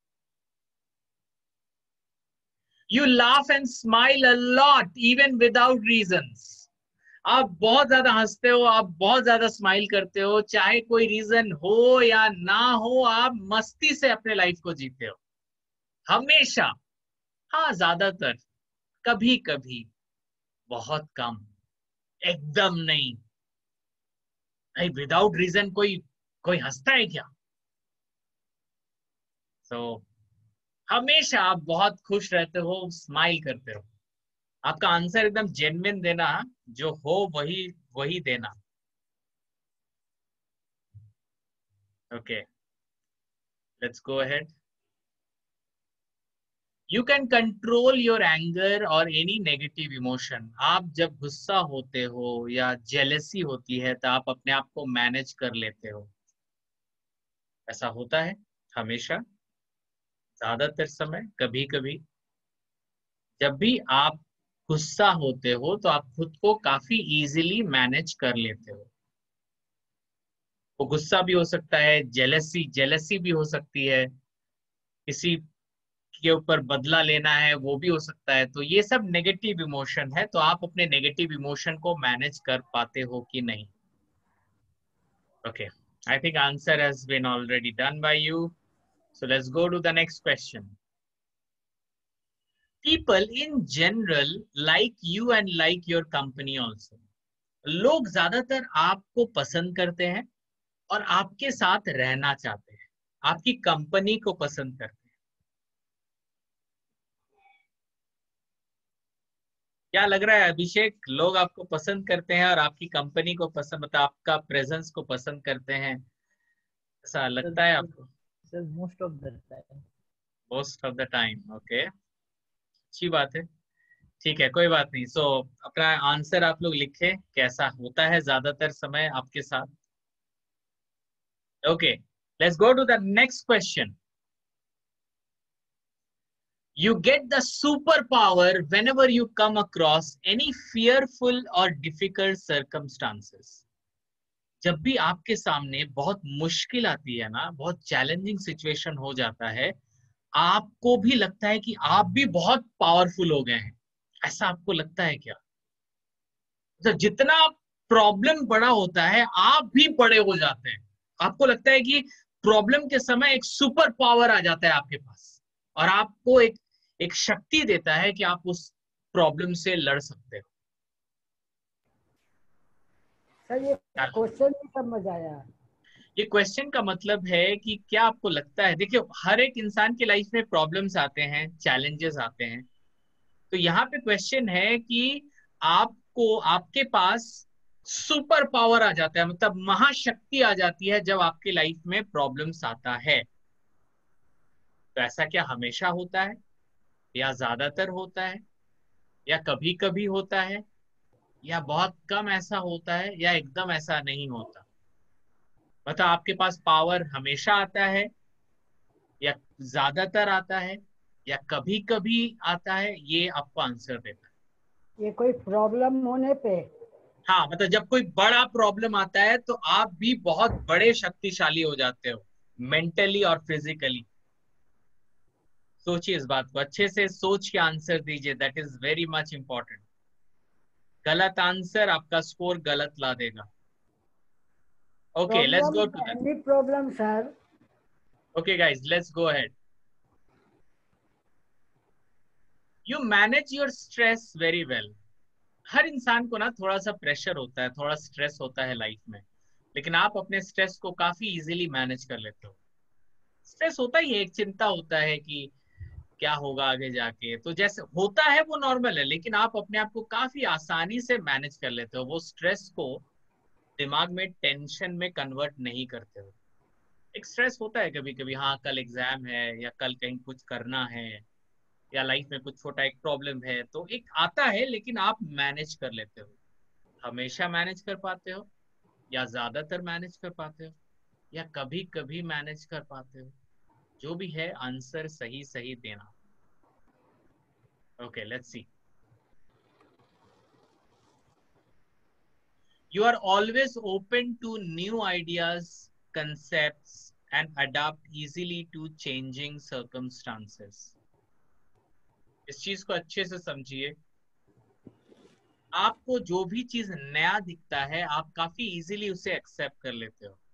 Speaker 1: You laugh and smile a lot even without reasons। आप बहुत ज्यादा हंसते हो, आप बहुत ज्यादा स्माइल करते हो, चाहे कोई रीजन हो या ना हो, आप मस्ती से अपने लाइफ को जीते हो हमेशा। हाँ, ज्यादातर, कभी कभी, बहुत कम, एकदम नहीं। भाई विदाउट रीजन कोई कोई हंसता है क्या? सो so, हमेशा आप बहुत खुश रहते हो, स्माइल करते हो। आपका आंसर एकदम जेन्युइन देना, जो हो वही वही देना। Okay, let's go ahead. You can control your anger और एनी नेगेटिव इमोशन। आप जब गुस्सा होते हो या जेलसी होती है तो आप अपने आप को मैनेज कर लेते हो। ऐसा होता है हमेशा, ज्यादातर समय, कभी कभी। जब भी आप गुस्सा होते हो तो आप खुद को काफी इजीली मैनेज कर लेते हो। वो गुस्सा भी हो सकता है, जेलसी जेलसी भी हो सकती है, किसी के ऊपर बदला लेना है वो भी हो सकता है। तो ये सब नेगेटिव इमोशन है। तो आप अपने नेगेटिव इमोशन को मैनेज कर पाते हो कि नहीं? Okay, I think answer has been already done by you, so let's go to the next question. People in general like you and like your company also. लोग ज्यादातर आपको पसंद करते हैं और आपके साथ रहना चाहते हैं, आपकी कंपनी को पसंद करते हैं। क्या लग रहा है अभिषेक, लोग आपको पसंद करते हैं और आपकी कंपनी को पसंद, मतलब आपका प्रेजेंस को पसंद करते हैं, ऐसा लगता है आपको?
Speaker 10: Sir most of the time.
Speaker 1: Most of the time, okay, अच्छी बात है, ठीक है, कोई बात नहीं। सो so, अपना आंसर आप लोग लिखे, कैसा होता है ज्यादातर समय आपके साथ। Okay, let's go to the next question. You get the superpower whenever you come across any fearful or difficult circumstances. जब भी आपके सामने बहुत मुश्किल आती है ना, बहुत चैलेंजिंग सिचुएशन हो जाता है, आपको भी लगता है कि आप भी बहुत पावरफुल हो गए हैं। ऐसा आपको लगता है क्या? तो जितना प्रॉब्लम बड़ा होता है, आप भी बड़े हो जाते हैं। आपको लगता है कि प्रॉब्लम के समय एक सुपर पावर आ जाता है आपके पास और आपको एक एक शक्ति देता है कि आप उस प्रॉब्लम से लड़ सकते हो।
Speaker 5: सर ये क्वेश्चन नहीं समझ आया।
Speaker 1: ये क्वेश्चन का मतलब है कि क्या आपको लगता है, देखिए हर एक इंसान की लाइफ में प्रॉब्लम्स आते हैं, चैलेंजेस आते हैं। तो यहाँ पे क्वेश्चन है कि आपको, आपके पास सुपर पावर आ जाता है, मतलब महाशक्ति आ जाती है जब आपकी लाइफ में प्रॉब्लम्स आता है। तो ऐसा क्या हमेशा होता है, या ज्यादातर होता है, या कभी कभी होता है, या बहुत कम ऐसा होता है, या एकदम ऐसा नहीं होता? मतलब आपके पास पावर हमेशा आता है, या ज्यादातर आता है, या कभी कभी आता है? ये आपको आंसर देना है।
Speaker 5: ये कोई प्रॉब्लम होने पे?
Speaker 1: हाँ, मतलब जब कोई बड़ा प्रॉब्लम आता है तो आप भी बहुत बड़े शक्तिशाली हो जाते हो, मेंटली और फिजिकली। सोचिए इस बात को, अच्छे से सोच के आंसर दीजिए, that is very much important. गलत आंसर आपका स्कोर गलत ला देगा। Okay, let's go to that.
Speaker 5: Any problem sir?
Speaker 1: Okay guys, let's go ahead. You manage your stress very well. हर इंसान को ना थोड़ा सा प्रेशर होता है, थोड़ा स्ट्रेस होता है लाइफ में, लेकिन आप अपने स्ट्रेस को काफी इजीली मैनेज कर लेते हो। स्ट्रेस होता ही है, एक चिंता होता है कि क्या होगा आगे जाके, तो जैसे होता है वो नॉर्मल है, लेकिन आप अपने आप को काफी आसानी से मैनेज कर लेते हो। वो स्ट्रेस को दिमाग में टेंशन में कन्वर्ट नहीं करते हो। एक स्ट्रेस होता है कभी कभी, हाँ कल एग्जाम है, या कल कहीं कुछ करना है, या लाइफ में कुछ छोटा एक प्रॉब्लम है, तो एक आता है, लेकिन आप मैनेज कर लेते हो। हमेशा मैनेज कर पाते हो, या ज्यादातर मैनेज कर पाते हो, या कभी कभी मैनेज कर पाते हो? जो भी है आंसर सही सही देना। Okay, let's see. You are always open to new ideas, concepts, and adapt easily to changing circumstances. इस चीज को अच्छे से समझिए। आपको जो भी चीज नया दिखता है, आप काफी इजीली उसे एक्सेप्ट कर लेते हो।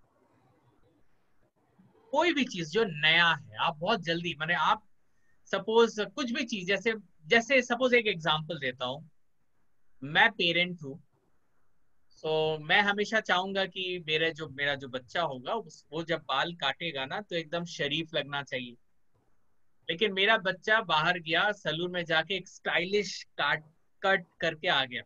Speaker 1: कोई भी चीज जो नया है, आप बहुत जल्दी, माने आप सपोज कुछ भी चीज, जैसे जैसे सपोज एक एग्जांपल देता हूं, मैं पेरेंट हूं, तो मैं हमेशा चाहूंगा कि मेरे जो मेरा जो बच्चा होगा वो जब बाल काटेगा ना तो एकदम शरीफ लगना चाहिए। लेकिन मेरा बच्चा बाहर गया, सलून में जाके एक स्टाइलिश काट कट करके आ गया,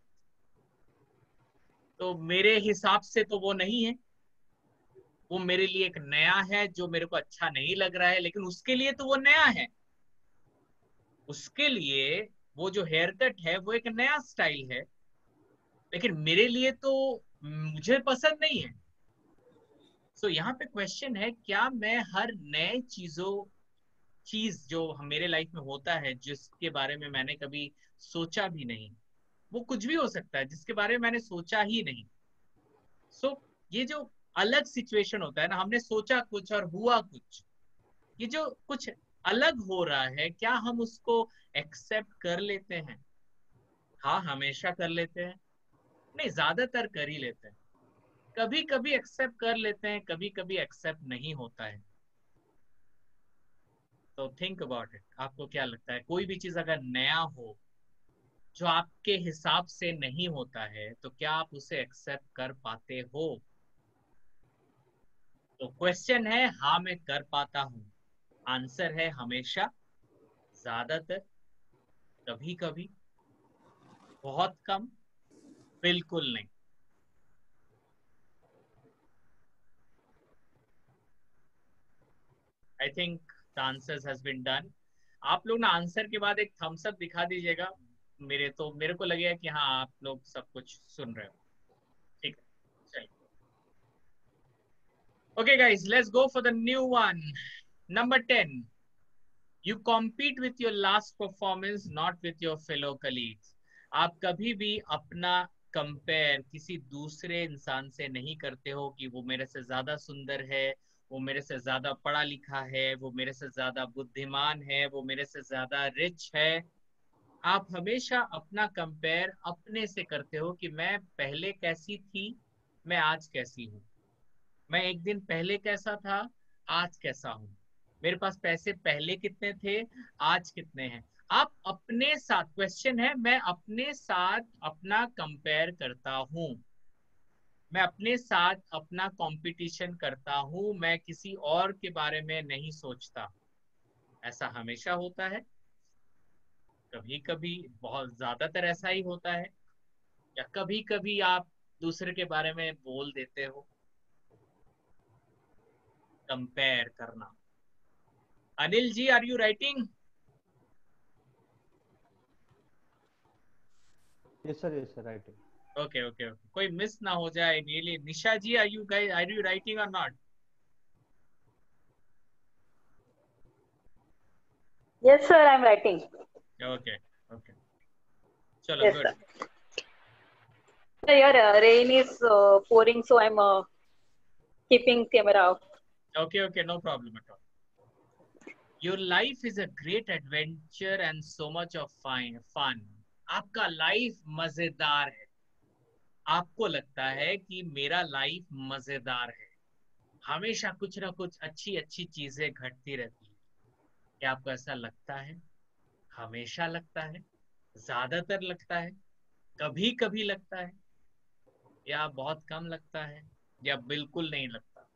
Speaker 1: तो मेरे हिसाब से तो वो नहीं है, वो मेरे लिए एक नया है जो मेरे को अच्छा नहीं लग रहा है, लेकिन उसके लिए तो वो नया है। उसके लिए वो जो हेयर कट है वो एक नया स्टाइल है, लेकिन मेरे लिए तो मुझे पसंद नहीं है। सो so, यहाँ पे क्वेश्चन है, क्या मैं हर नए चीजों चीज जो मेरे लाइफ में होता है, जिसके बारे में मैंने कभी सोचा भी नहीं, वो कुछ भी हो सकता है जिसके बारे में मैंने सोचा ही नहीं। सो so, ये जो अलग सिचुएशन होता है ना, हमने सोचा कुछ और हुआ कुछ, ये जो कुछ अलग हो रहा है, क्या हम उसको एक्सेप्ट कर लेते हैं? हाँ, हमेशा कर लेते हैं नहीं, ज्यादातर कर ही लेते हैं। कभी कभी एक्सेप्ट कर लेते हैं, कभी कभी एक्सेप्ट नहीं होता है। तो थिंक अबाउट इट, आपको क्या लगता है कोई भी चीज अगर नया हो जो आपके हिसाब से नहीं होता है, तो क्या आप उसे एक्सेप्ट कर पाते हो? तो क्वेश्चन है, हाँ मैं कर पाता हूं। आंसर है हमेशा, ज्यादातर, कभी कभी, बहुत कम, बिल्कुल नहीं। I think the answer has been done. आप लोग ना आंसर के बाद एक थम्स अप दिखा दीजिएगा, मेरे तो मेरे को लगेगा कि हाँ आप लोग सब कुछ सुन रहे हो। ठीक है, चलिए। Okay guys, let's go for the new one. Number ten, you compete with your last performance, not with your fellow colleagues. आप कभी भी अपना कंपेयर किसी दूसरे इंसान से नहीं करते हो कि वो मेरे से ज्यादा सुंदर है, वो मेरे से ज्यादा पढ़ा लिखा है, वो मेरे से ज्यादा बुद्धिमान है, वो मेरे से ज्यादा रिच है। आप हमेशा अपना कंपेयर अपने से करते हो कि मैं पहले कैसी थी, मैं आज कैसी हूँ। मैं एक दिन पहले कैसा था, आज कैसा हूँ। मेरे पास पैसे पहले कितने थे, आज कितने हैं। आप अपने साथ, क्वेश्चन है, मैं अपने साथ अपना कंपेयर करता हूँ, मैं अपने साथ अपना कंपटीशन करता हूँ, मैं किसी और के बारे में नहीं सोचता। ऐसा हमेशा होता है, कभी कभी, बहुत ज्यादातर ऐसा ही होता है, या कभी कभी आप दूसरे के बारे में बोल देते हो। कंपेयर करना। Anil ji, are you writing?
Speaker 10: Yes sir, yes sir, writing.
Speaker 1: Okay okay okay, कोई मिस ना हो जाए। Neeli, Nisha ji, are you guys, are you writing or not?
Speaker 11: Yes, sir, I'm writing.
Speaker 1: Okay okay, चलो
Speaker 11: Yes,
Speaker 1: good.
Speaker 11: sir. Sir, your uh, rain is uh, pouring, so I'm uh, keeping camera off.
Speaker 1: Okay okay, no problem at all. Your life is a great adventure and so much of fun. आपका life मजेदार है। आपको लगता है कि मेरा life मजेदार है, हमेशा कुछ ना कुछ अच्छी अच्छी चीजें घटती रहती है। क्या आपको ऐसा लगता है? हमेशा लगता है, ज्यादातर लगता है, कभी कभी लगता है, या बहुत कम लगता है, या बिल्कुल नहीं लगता?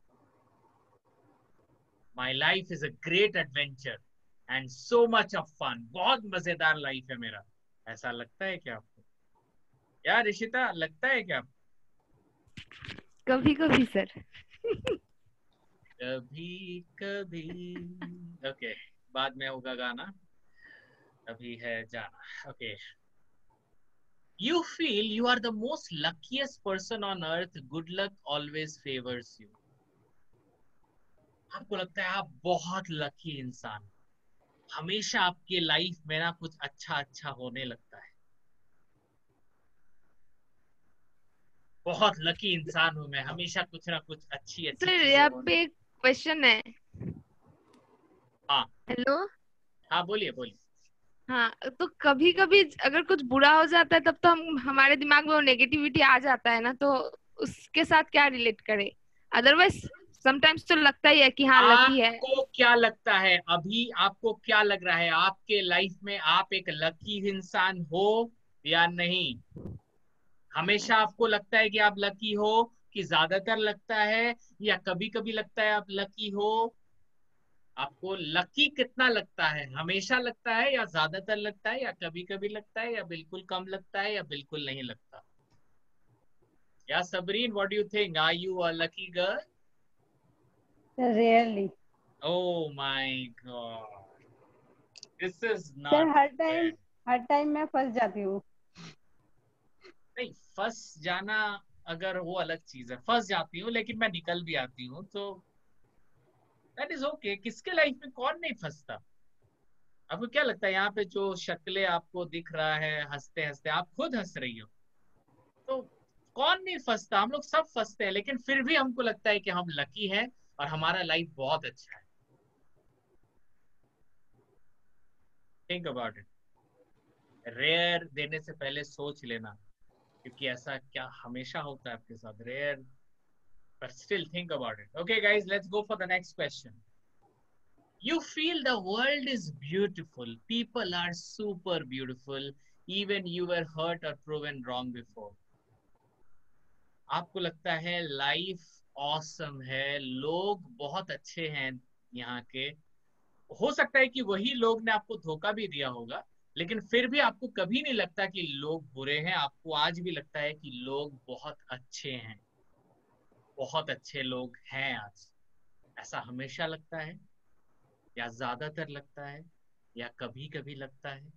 Speaker 1: My life is a great adventure and so much of fun. बहुत मजेदार लाइफ है मेरा, ऐसा लगता है क्या आपको? यार ऋषिता, लगता है क्या आपको?
Speaker 9: कभी कभी सर।
Speaker 1: कभी कभी। ओके, बाद में होगा गाना, अभी है जाना। Okay, you feel you are the most luckiest person on earth, good luck always favors you। आपको लगता है आप बहुत लकी इंसान, हमेशा आपके लाइफ में ना कुछ अच्छा अच्छा होने लगता है। बहुत लकी इंसान हूं मैं, हमेशा कुछ ना कुछ अच्छी अच्छी
Speaker 9: सर
Speaker 1: चीजें
Speaker 9: यहाँ
Speaker 1: होने।
Speaker 9: पे एक क्वेश्चन है।
Speaker 1: हाँ
Speaker 9: हेलो।
Speaker 1: हाँ, बोलिए बोलिए।
Speaker 9: हाँ, तो कभी कभी अगर कुछ बुरा हो जाता है तब तो हम हमारे दिमाग में वो नेगेटिविटी आ जाता है ना, तो उसके साथ क्या रिलेट करें? अदरवाइज समटाइम्स तो लगता ही है कि हाँ लकी है।
Speaker 1: आपको क्या लगता है अभी, आपको क्या लग रहा है आपके लाइफ में आप एक लकी इंसान हो या नहीं? हमेशा आपको लगता है कि आप लकी हो, कि ज्यादातर लगता है, या कभी कभी लगता है आप लकी हो? आपको लकी कितना लगता है? हमेशा लगता है, या ज्यादातर लगता है, या कभी कभी लगता है, या बिल्कुल कम लगता है, या बिल्कुल नहीं लगता? या Sabrin, what do you think, are you a lucky girl?
Speaker 6: Rarely.
Speaker 1: Oh my God, this is
Speaker 6: sir
Speaker 1: not
Speaker 6: हर टाइम
Speaker 1: fair।
Speaker 6: हर टाइम मैं फंस जाती हूँ।
Speaker 1: नहीं, फंस जाना अगर वो अलग चीज है, फंस जाती हूँ लेकिन मैं निकल भी आती हूँ, तो दैट इज ओके। किसके लाइफ में कौन नहीं फंसता? आपको क्या लगता है यहाँ पे जो शक्लें आपको दिख रहा है हंसते हंसते, आप खुद हंस रही हो, तो कौन नहीं फंसता, हम लोग सब फंसते हैं, लेकिन फिर भी हमको लगता है कि हम लकी हैं और हमारा लाइफ बहुत अच्छा है। Think about it. रेयर देने से पहले सोच लेना, क्योंकि ऐसा क्या हमेशा होता है आपके साथ? Rare, but still think about it. Okay guys, let's go for the next question. You feel the world is beautiful, people are super beautiful, even you were hurt or proven wrong before. आपको लगता है life awesome है, लोग बहुत अच्छे हैं यहाँ के। हो सकता है कि वही लोग ने आपको धोखा भी दिया होगा, लेकिन फिर भी आपको कभी नहीं लगता कि लोग बुरे हैं। आपको आज भी लगता है कि लोग बहुत अच्छे हैं, बहुत अच्छे लोग हैं आज। ऐसा हमेशा लगता है, या ज्यादातर लगता है, या कभी कभी लगता है?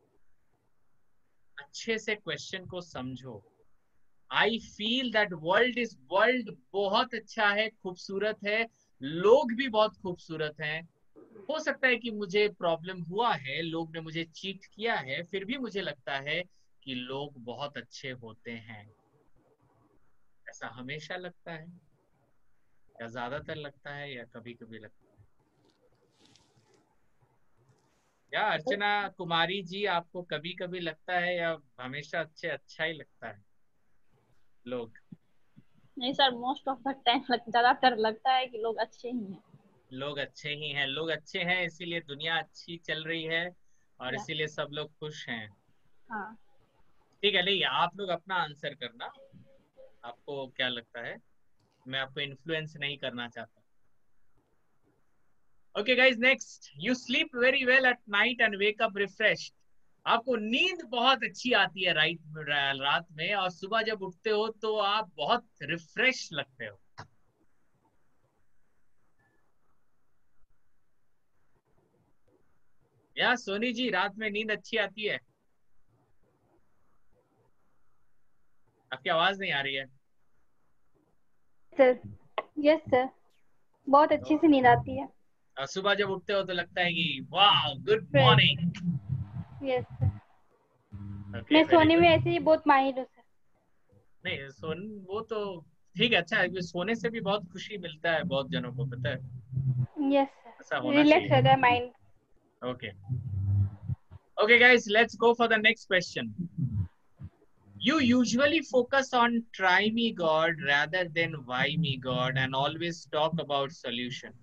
Speaker 1: अच्छे से क्वेश्चन को समझो। I feel that world is world बहुत अच्छा है, खूबसूरत है, लोग भी बहुत खूबसूरत हैं। हो सकता है कि मुझे प्रॉब्लम हुआ है, लोग ने मुझे चीट किया है, फिर भी मुझे लगता है कि लोग बहुत अच्छे होते हैं। ऐसा हमेशा लगता है, या ज्यादातर लगता है, या कभी कभी लगता है? या अर्चना कुमारी जी, आपको कभी कभी लगता है या हमेशा अच्छे अच्छा ही लगता है लोग?
Speaker 7: नहीं sir, most of the time ज्यादातर लगता है कि लोग अच्छे ही हैं।
Speaker 1: लोग अच्छे ही हैं, लोग अच्छे हैं, इसीलिए दुनिया अच्छी चल रही है और
Speaker 7: या,
Speaker 1: इसीलिए सब लोग खुश हैं।
Speaker 7: हाँ।
Speaker 1: ठीक है, नहीं आप लोग अपना आंसर करना, आपको क्या लगता है, मैं आपको इन्फ्लुएंस नहीं करना चाहता। Okay guys, next. You sleep very well at night and wake up refreshed. आपको नींद बहुत अच्छी आती है राइट रात में, और सुबह जब उठते हो तो आप बहुत रिफ्रेश लगते हो। या सोनी जी, रात में नींद अच्छी आती है? आपकी आवाज नहीं आ रही है।
Speaker 4: सर यस सर, बहुत अच्छी से नींद आती है।
Speaker 1: और सुबह जब उठते हो तो लगता है कि वाह, good morning.
Speaker 4: Yes sir,
Speaker 1: Okay,
Speaker 4: मैं
Speaker 1: very
Speaker 4: सोने
Speaker 1: good.
Speaker 4: में ऐसे ही बहुत माहिर हूँ सर।
Speaker 1: नहीं सोन वो तो ठीक है, अच्छा है, सोने से भी बहुत खुशी मिलता है बहुत जनों को, पता है?
Speaker 4: यस
Speaker 1: ऐसा
Speaker 4: सर,
Speaker 1: होना
Speaker 4: रिलैक्स
Speaker 1: चाहिए।
Speaker 4: रहता है mind.
Speaker 1: Okay okay guys, let's go for the next question. You usually focus on try me God rather than why me God and always talk about solution.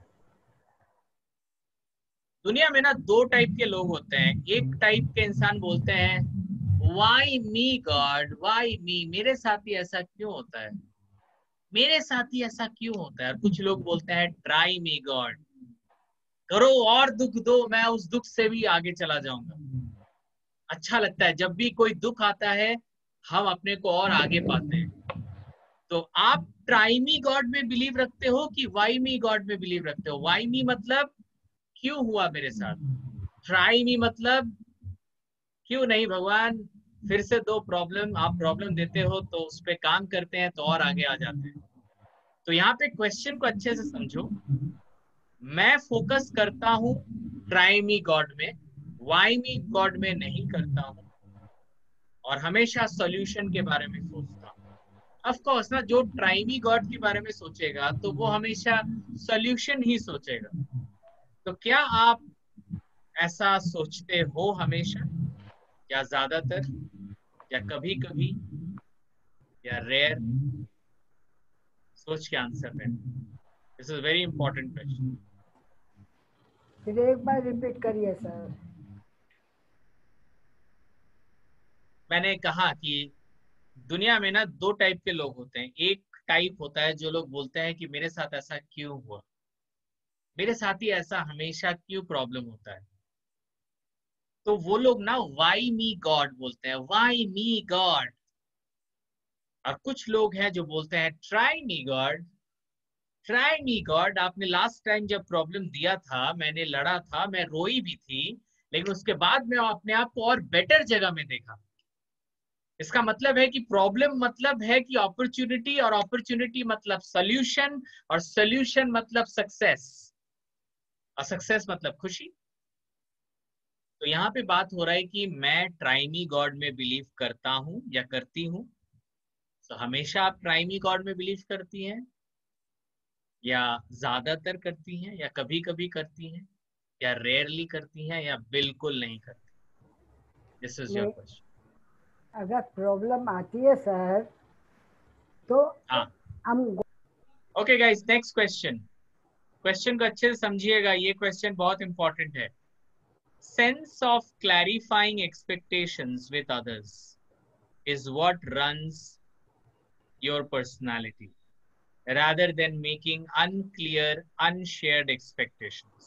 Speaker 1: दुनिया में ना दो टाइप के लोग होते हैं. एक टाइप के इंसान बोलते हैं why me God, why me, मेरे साथ ही ऐसा क्यों होता है, मेरे साथ ही ऐसा क्यों होता है. और कुछ लोग बोलते हैं try me God, करो और दुख दो, मैं उस दुख से भी आगे चला जाऊंगा. अच्छा लगता है जब भी कोई दुख आता है, हम अपने को और आगे पाते हैं. तो आप ट्राई मी गॉड में बिलीव रखते हो कि वाई मी गॉड में बिलीव रखते हो? वाई मी मतलब क्यों हुआ मेरे साथ, ट्राई मी मतलब क्यों नहीं भगवान, फिर से दो प्रॉब्लम, आप प्रॉब्लम देते हो तो उस पर काम करते हैं तो और आगे आ जाते हैं. तो यहाँ पे क्वेश्चन को अच्छे से समझो. मैं फोकस करता हूँ ट्राई मी गॉड में, वाई मी गॉड में नहीं करता हूँ, और हमेशा सॉल्यूशन के बारे में सोचता हूँ. ऑफ कोर्स ना, जो ट्राई मी गॉड के बारे में सोचेगा तो वो हमेशा सॉल्यूशन ही सोचेगा. तो क्या आप ऐसा सोचते हो हमेशा, या ज्यादातर, या कभी कभी, या रेयर? सोच के आंसर देना. This is very important question.
Speaker 5: फिर एक बार रिपीट करिए सर.
Speaker 1: मैंने कहा कि दुनिया में ना दो टाइप के लोग होते हैं. एक टाइप होता है जो लोग बोलते हैं कि मेरे साथ ऐसा क्यों हुआ, मेरे साथ ही ऐसा हमेशा क्यों प्रॉब्लम होता है. तो वो लोग ना वाई मी गॉड बोलते हैं, वाई मी गॉड. और कुछ लोग हैं जो बोलते हैं try me God, try me God. आपने लास्ट टाइम जब प्रॉब्लम दिया था, मैंने लड़ा था, मैं रोई भी थी, लेकिन उसके बाद मैं अपने आप को और बेटर जगह में देखा. इसका मतलब है कि प्रॉब्लम मतलब है कि अपॉर्चुनिटी, और अपॉर्चुनिटी मतलब सॉल्यूशन, और सॉल्यूशन मतलब सक्सेस, और सक्सेस मतलब खुशी. तो यहाँ पे बात हो रहा है कि मैं ट्राई मी गॉड में बिलीव करता हूं या करती हूँ. तो हमेशा आप प्राइमरी गॉड में बिलीव करती हैं, या ज्यादातर करती हैं, या कभी कभी करती हैं, या रेयरली करती हैं, या बिल्कुल नहीं करती? This is your question.
Speaker 5: अगर प्रॉब्लम आती है सर तो
Speaker 1: हाँ,
Speaker 5: हम
Speaker 1: okay guys, next question. Question को अच्छे से समझिएगा, ये क्वेश्चन बहुत इंपॉर्टेंट है। Sense of clarifying expectations with others is what runs your personality rather than making unclear, unshared expectations.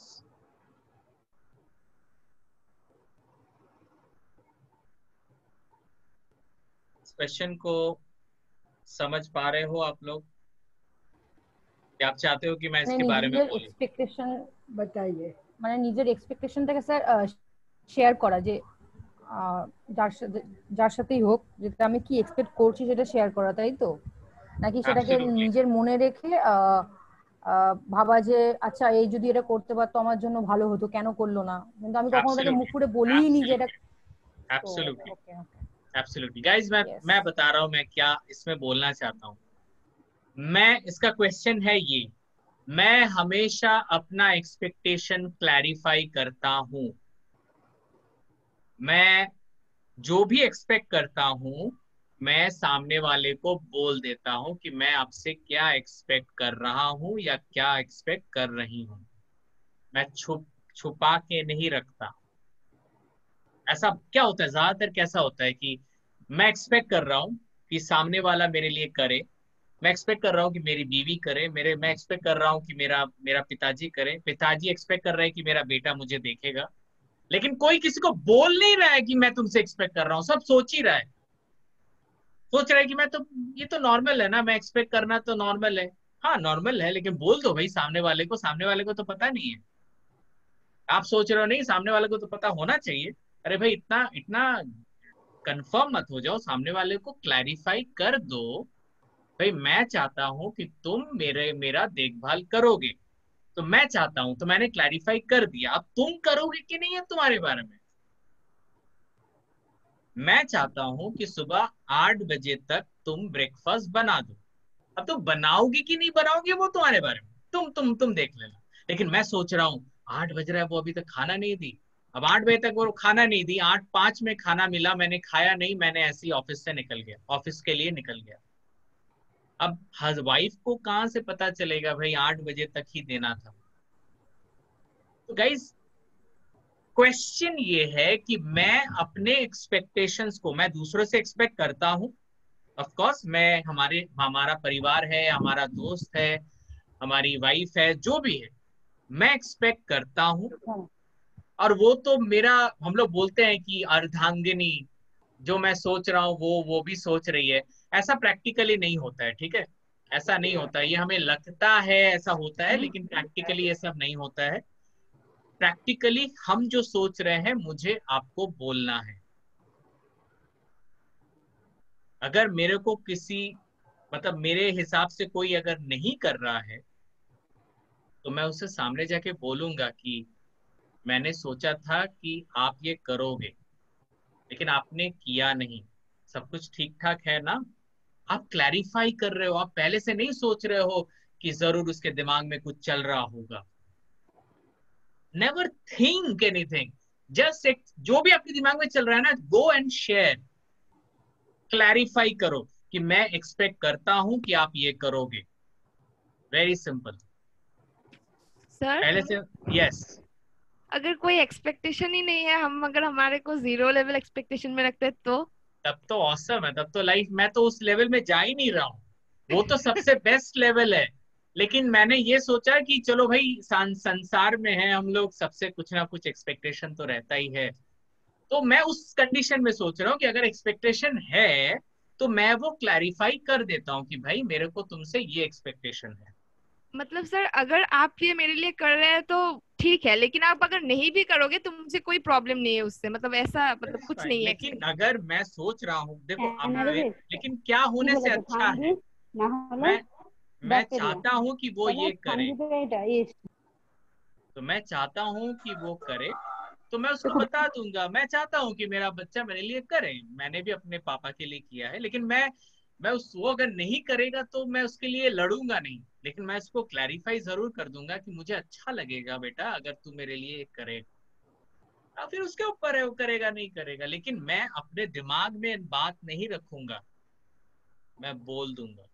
Speaker 1: इस क्वेश्चन को समझ पा रहे हो आप लोग? क्या आप चाहते हो कि मैं इसके बारे में बोलूं?
Speaker 6: एक्सपेक्टेशन
Speaker 5: बताइए।
Speaker 6: মানে নিজের এক্সপেকটেশনটাকে স্যার শেয়ার করা, যে যার সাথে যার সাথেই হোক যেটা আমি কি এক্সপেক্ট করছি সেটা শেয়ার করা, তাই তো? নাকি সেটাকে নিজের মনে রেখে ভাবা যে আচ্ছা এই যদি এটা করতে পারতো আমার জন্য ভালো হতো, কেন করলো না, কিন্তু আমি কখনো তাকে মুখ ফুটে বলিই নি যে এটা।
Speaker 1: एब्सोल्युटली एब्सोल्युटली गाइस, मैं मैं बता रहा हूं मैं क्या इसमें बोलना चाहता हूं। मैं इसका क्वेश्चन है ये, मैं हमेशा अपना एक्सपेक्टेशन क्लैरिफाई करता हूं। मैं जो भी एक्सपेक्ट करता हूं मैं सामने वाले को बोल देता हूं कि मैं आपसे क्या एक्सपेक्ट कर रहा हूं या क्या एक्सपेक्ट कर रही हूं। मैं छुप छुपा के नहीं रखता। ऐसा क्या होता है, ज्यादातर कैसा होता है कि मैं एक्सपेक्ट कर रहा हूं कि सामने वाला मेरे लिए करे, मैं एक्सपेक्ट कर रहा हूं कि मेरी बीवी करे, मेरे मैं एक्सपेक्ट कर रहा हूं कि मेरा मेरा पिताजी करे, पिताजी एक्सपेक्ट कर रहे हैं कि मेरा बेटा मुझे देखेगा, लेकिन कोई किसी को बोल नहीं रहा है कि मैं तुमसे एक्सपेक्ट कर रहा हूं। सब सोच ही रहा है, सोच रहा है कि मैं तो, ये तो नॉर्मल है ना, मैं एक्सपेक्ट करना तो नॉर्मल है। हाँ नॉर्मल है, लेकिन बोल दो भाई सामने वाले को, सामने वाले को तो पता नहीं है। आप सोच रहे हो नहीं, सामने वाले को तो पता होना चाहिए। अरे भाई इतना इतना कंफर्म मत हो जाओ, सामने वाले को क्लैरिफाई कर दो भाई मैं चाहता हूं कि तुम मेरे मेरा देखभाल करोगे, तो मैं चाहता हूं, तो मैंने क्लैरिफाई कर दिया। अब तुम करोगे कि नहीं है तुम्हारे बारे में। मैं चाहता हूं कि सुबह आठ बजे तक तुम ब्रेकफास्ट बना दो। अब तुम बनाओगे कि नहीं बनाओगे वो तुम्हारे बारे में, तुम तुम तुम देख लेना। लेकिन मैं सोच रहा हूँ आठ बज रहा है, वो अभी तक खाना नहीं दी। अब आठ बजे तक वो खाना नहीं दी, आठ पांच में खाना मिला, मैंने खाया नहीं, मैंने ऐसे ही ऑफिस से निकल गया, ऑफिस के लिए निकल गया। अब हज वाइफ को कहां से पता चलेगा भाई आठ बजे तक ही देना था। तो गाइस क्वेश्चन ये है कि मैं अपने एक्सपेक्टेशंस को, मैं दूसरों से एक्सपेक्ट करता हूं, ऑफ कोर्स मैं, हमारे हमारा परिवार है, हमारा दोस्त है, हमारी वाइफ है, जो भी है, मैं एक्सपेक्ट करता हूं। और वो तो मेरा, हम लोग बोलते हैं कि अर्धांगिनी, जो मैं सोच रहा हूँ वो वो भी सोच रही है। ऐसा प्रैक्टिकली नहीं होता है, ठीक है, ऐसा नहीं होता है। ये हमें लगता है ऐसा होता है, लेकिन प्रैक्टिकली ये सब नहीं होता है। प्रैक्टिकली हम जो सोच रहे हैं मुझे आपको बोलना है। अगर मेरे को किसी, मतलब मेरे हिसाब से कोई अगर नहीं कर रहा है तो मैं उसे सामने जाके बोलूंगा कि मैंने सोचा था कि आप ये करोगे लेकिन आपने किया नहीं, सब कुछ ठीक ठाक है ना। आप क्लैरिफाई कर रहे हो, आप पहले से नहीं सोच रहे हो कि जरूर उसके दिमाग में कुछ चल रहा होगा। नेवर थिंक एनीथिंग, जस्ट जो भी आपके दिमाग में चल रहा है ना, गो एंड शेयर, क्लैरिफाई करो कि मैं एक्सपेक्ट करता हूं कि आप ये करोगे। Very simple.
Speaker 9: सर
Speaker 1: पहले से यस।
Speaker 9: अगर कोई एक्सपेक्टेशन ही नहीं है, हम अगर हमारे को जीरो लेवल एक्सपेक्टेशन में रखते हैं तो
Speaker 1: तब तो ऑसम है, तब तो लाइफ, मैं तो उस लेवल में जा ही नहीं रहा हूँ, वो तो सबसे बेस्ट लेवल है। लेकिन मैंने ये सोचा कि चलो भाई संसार में है हम लोग, सबसे कुछ ना कुछ एक्सपेक्टेशन तो रहता ही है। तो मैं उस कंडीशन में सोच रहा हूँ कि अगर एक्सपेक्टेशन है तो मैं वो क्लैरिफाई कर देता हूँ कि भाई मेरे को तुमसे ये एक्सपेक्टेशन है।
Speaker 9: मतलब सर अगर आप ये मेरे लिए कर रहे हैं तो ठीक है, लेकिन आप अगर नहीं भी करोगे तो मुझे कोई प्रॉब्लम नहीं है उससे, मतलब ऐसा, मतलब कुछ नहीं है।
Speaker 1: लेकिन अगर मैं सोच रहा हूँ, देखो अब मैं, लेकिन क्या होने से अच्छा है, मैं मैं चाहता हूँ कि वो ये करे, तो मैं चाहता हूँ कि वो करे, तो मैं उसको बता दूंगा मैं चाहता हूँ कि मेरा बच्चा मेरे लिए करे। मैंने भी अपने पापा के लिए किया है, लेकिन मैं मैं उस वो अगर नहीं करेगा तो मैं उसके लिए लड़ूंगा नहीं, लेकिन मैं इसको क्लैरिफाई जरूर कर दूंगा कि मुझे अच्छा लगेगा बेटा अगर तू मेरे लिए करेगा। फिर उसके ऊपर है वो करेगा नहीं करेगा, लेकिन मैं अपने दिमाग में बात नहीं रखूंगा, मैं बोल दूंगा।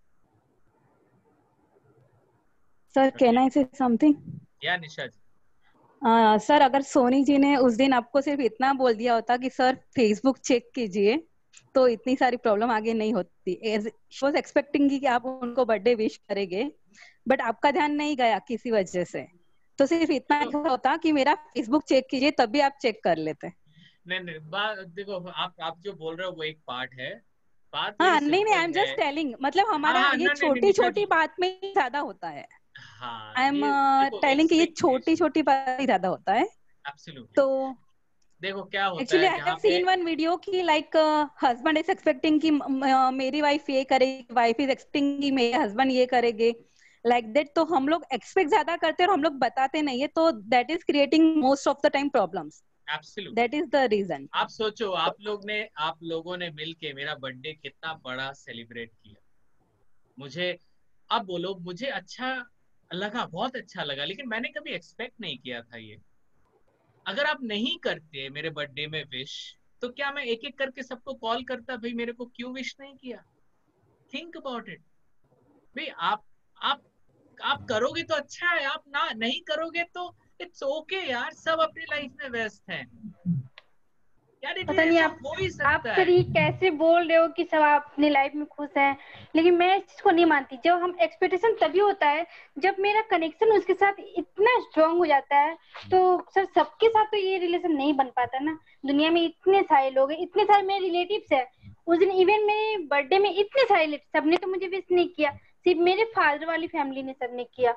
Speaker 12: सर कैन आई से समथिंग?
Speaker 1: या निशा जी?
Speaker 12: आ, सर अगर सोनी जी ने उस दिन आपको सिर्फ इतना बोल दिया होता कि सर फेसबुक चेक कीजिए, तो इतनी सारी प्रॉब्लम आगे नहीं होती। शी वाज एक्सपेक्टिंग कि आप उनको बर्थडे विश करेंगे, बट आपका ध्यान नहीं गया किसी वजह से, तो सिर्फ इतना तो, होता कि मेरा फेसबुक चेक कीजिए, तभी आप चेक कर लेते।
Speaker 1: नहीं नहीं बात देखो, आप आप जो बोल रहे हो वो एक पार्ट है, बात
Speaker 12: हाँ नहीं नहीं आई एम जस्ट टेलिंग, मतलब हमारा
Speaker 1: हाँ,
Speaker 12: ये छोटी छोटी बात में ही ज्यादा होता है।
Speaker 1: हाँ,
Speaker 12: आई एम टेलिंग कि ये छोटी छोटी बात ही ज्यादा होता है।
Speaker 1: Absolutely.
Speaker 12: तो
Speaker 1: देखो क्या होता
Speaker 12: Actually,
Speaker 1: है
Speaker 12: I have seen one video कि like uh, husband is expecting कि uh, मेरी wife ये करेगी, wife is expecting कि मेरे husband ये करेंगे, like that। तो हम लोग expect ज्यादा करते हैं और हम लोग बताते नहीं है, तो that is creating most of the time problems.
Speaker 1: Absolutely.
Speaker 12: That is the reason.
Speaker 1: आप सोचो, आप लोग ने आप लोगों ने मिलके मेरा बर्थडे कितना बड़ा सेलिब्रेट किया। मुझे अब बोलो, मुझे अच्छा लगा, बहुत अच्छा लगा, लेकिन मैंने कभी एक्सपेक्ट नहीं किया था ये। अगर आप नहीं करते मेरे बर्थडे में विश, तो क्या मैं एक एक करके सबको कॉल करता, भाई मेरे को क्यों विश नहीं किया? थिंक अबाउट इट भाई। आप आप आप करोगे तो अच्छा है, आप ना नहीं करोगे तो इट्स ओके okay यार, सब अपनी लाइफ में व्यस्त हैं यार। इट
Speaker 4: पता नहीं
Speaker 1: ऐसा
Speaker 4: आप
Speaker 1: हो ही
Speaker 4: आप
Speaker 1: सकता
Speaker 4: फिर
Speaker 1: है।
Speaker 4: ये कैसे बोल रहे हो कि सब आप अपनी लाइफ में खुश हैं, लेकिन मैं इस चीज को नहीं मानती। जब हम एक्सपेक्टेशन तभी होता है जब मेरा कनेक्शन उसके साथ इतना स्ट्रांग हो जाता है। तो सर सबके साथ तो ये रिलेशन नहीं बन पाता ना, दुनिया में इतने सारे लोग हैं, इतने सारे मेरे रिलेटिव्स हैं। उस दिन इवन मेरे बर्थडे में इतने सारे, सबने तो मुझे विश नहीं किया, सिर्फ मेरे फादर वाली फैमिली ने सबने किया।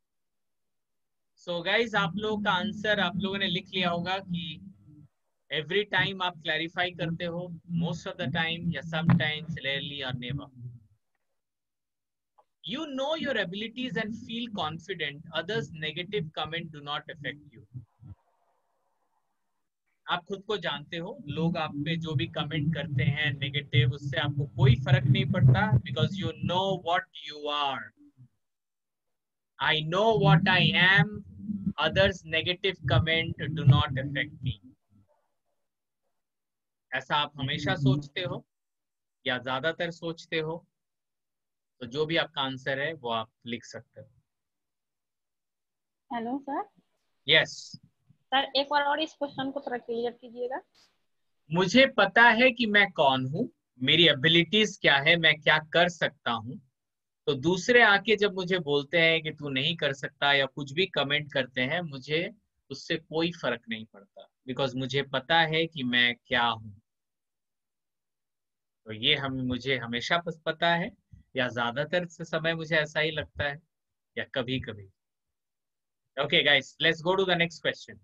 Speaker 1: सो so गाइज, आप लोगों का आंसर आप लोगों ने लिख लिया होगा कि एवरी टाइम आप क्लैरिफाई करते हो, मोस्ट ऑफ द टाइम या समटाइम्स, रेयरली और never. You know your abilities and feel confident. Others' negative comment do not affect you. आप खुद को जानते हो, लोग आप पे जो भी कमेंट करते हैं नेगेटिव, उससे आपको कोई फर्क नहीं पड़ता, because you know what you are. I know what I am, others negative comment do not affect me. ऐसा आप हमेशा सोचते हो या ज्यादातर सोचते हो? तो जो भी आपका आंसर है वो आप लिख सकते हो।
Speaker 7: Hello sir.
Speaker 1: यस
Speaker 7: सर एक बार और इस क्वेश्चन को थोड़ा क्लियर कीजिएगा।
Speaker 1: मुझे पता है कि मैं कौन हूँ, मेरी एबिलिटीज क्या है, मैं क्या कर सकता हूँ। तो दूसरे आके जब मुझे बोलते हैं कि तू नहीं कर सकता या कुछ भी कमेंट करते हैं, मुझे उससे कोई फर्क नहीं पड़ता, बिकॉज मुझे पता है कि मैं क्या हूँ। तो ये हम मुझे हमेशा पता है, या ज्यादातर समय मुझे ऐसा ही लगता है, या कभी कभी। Okay guys, let's go to the next question.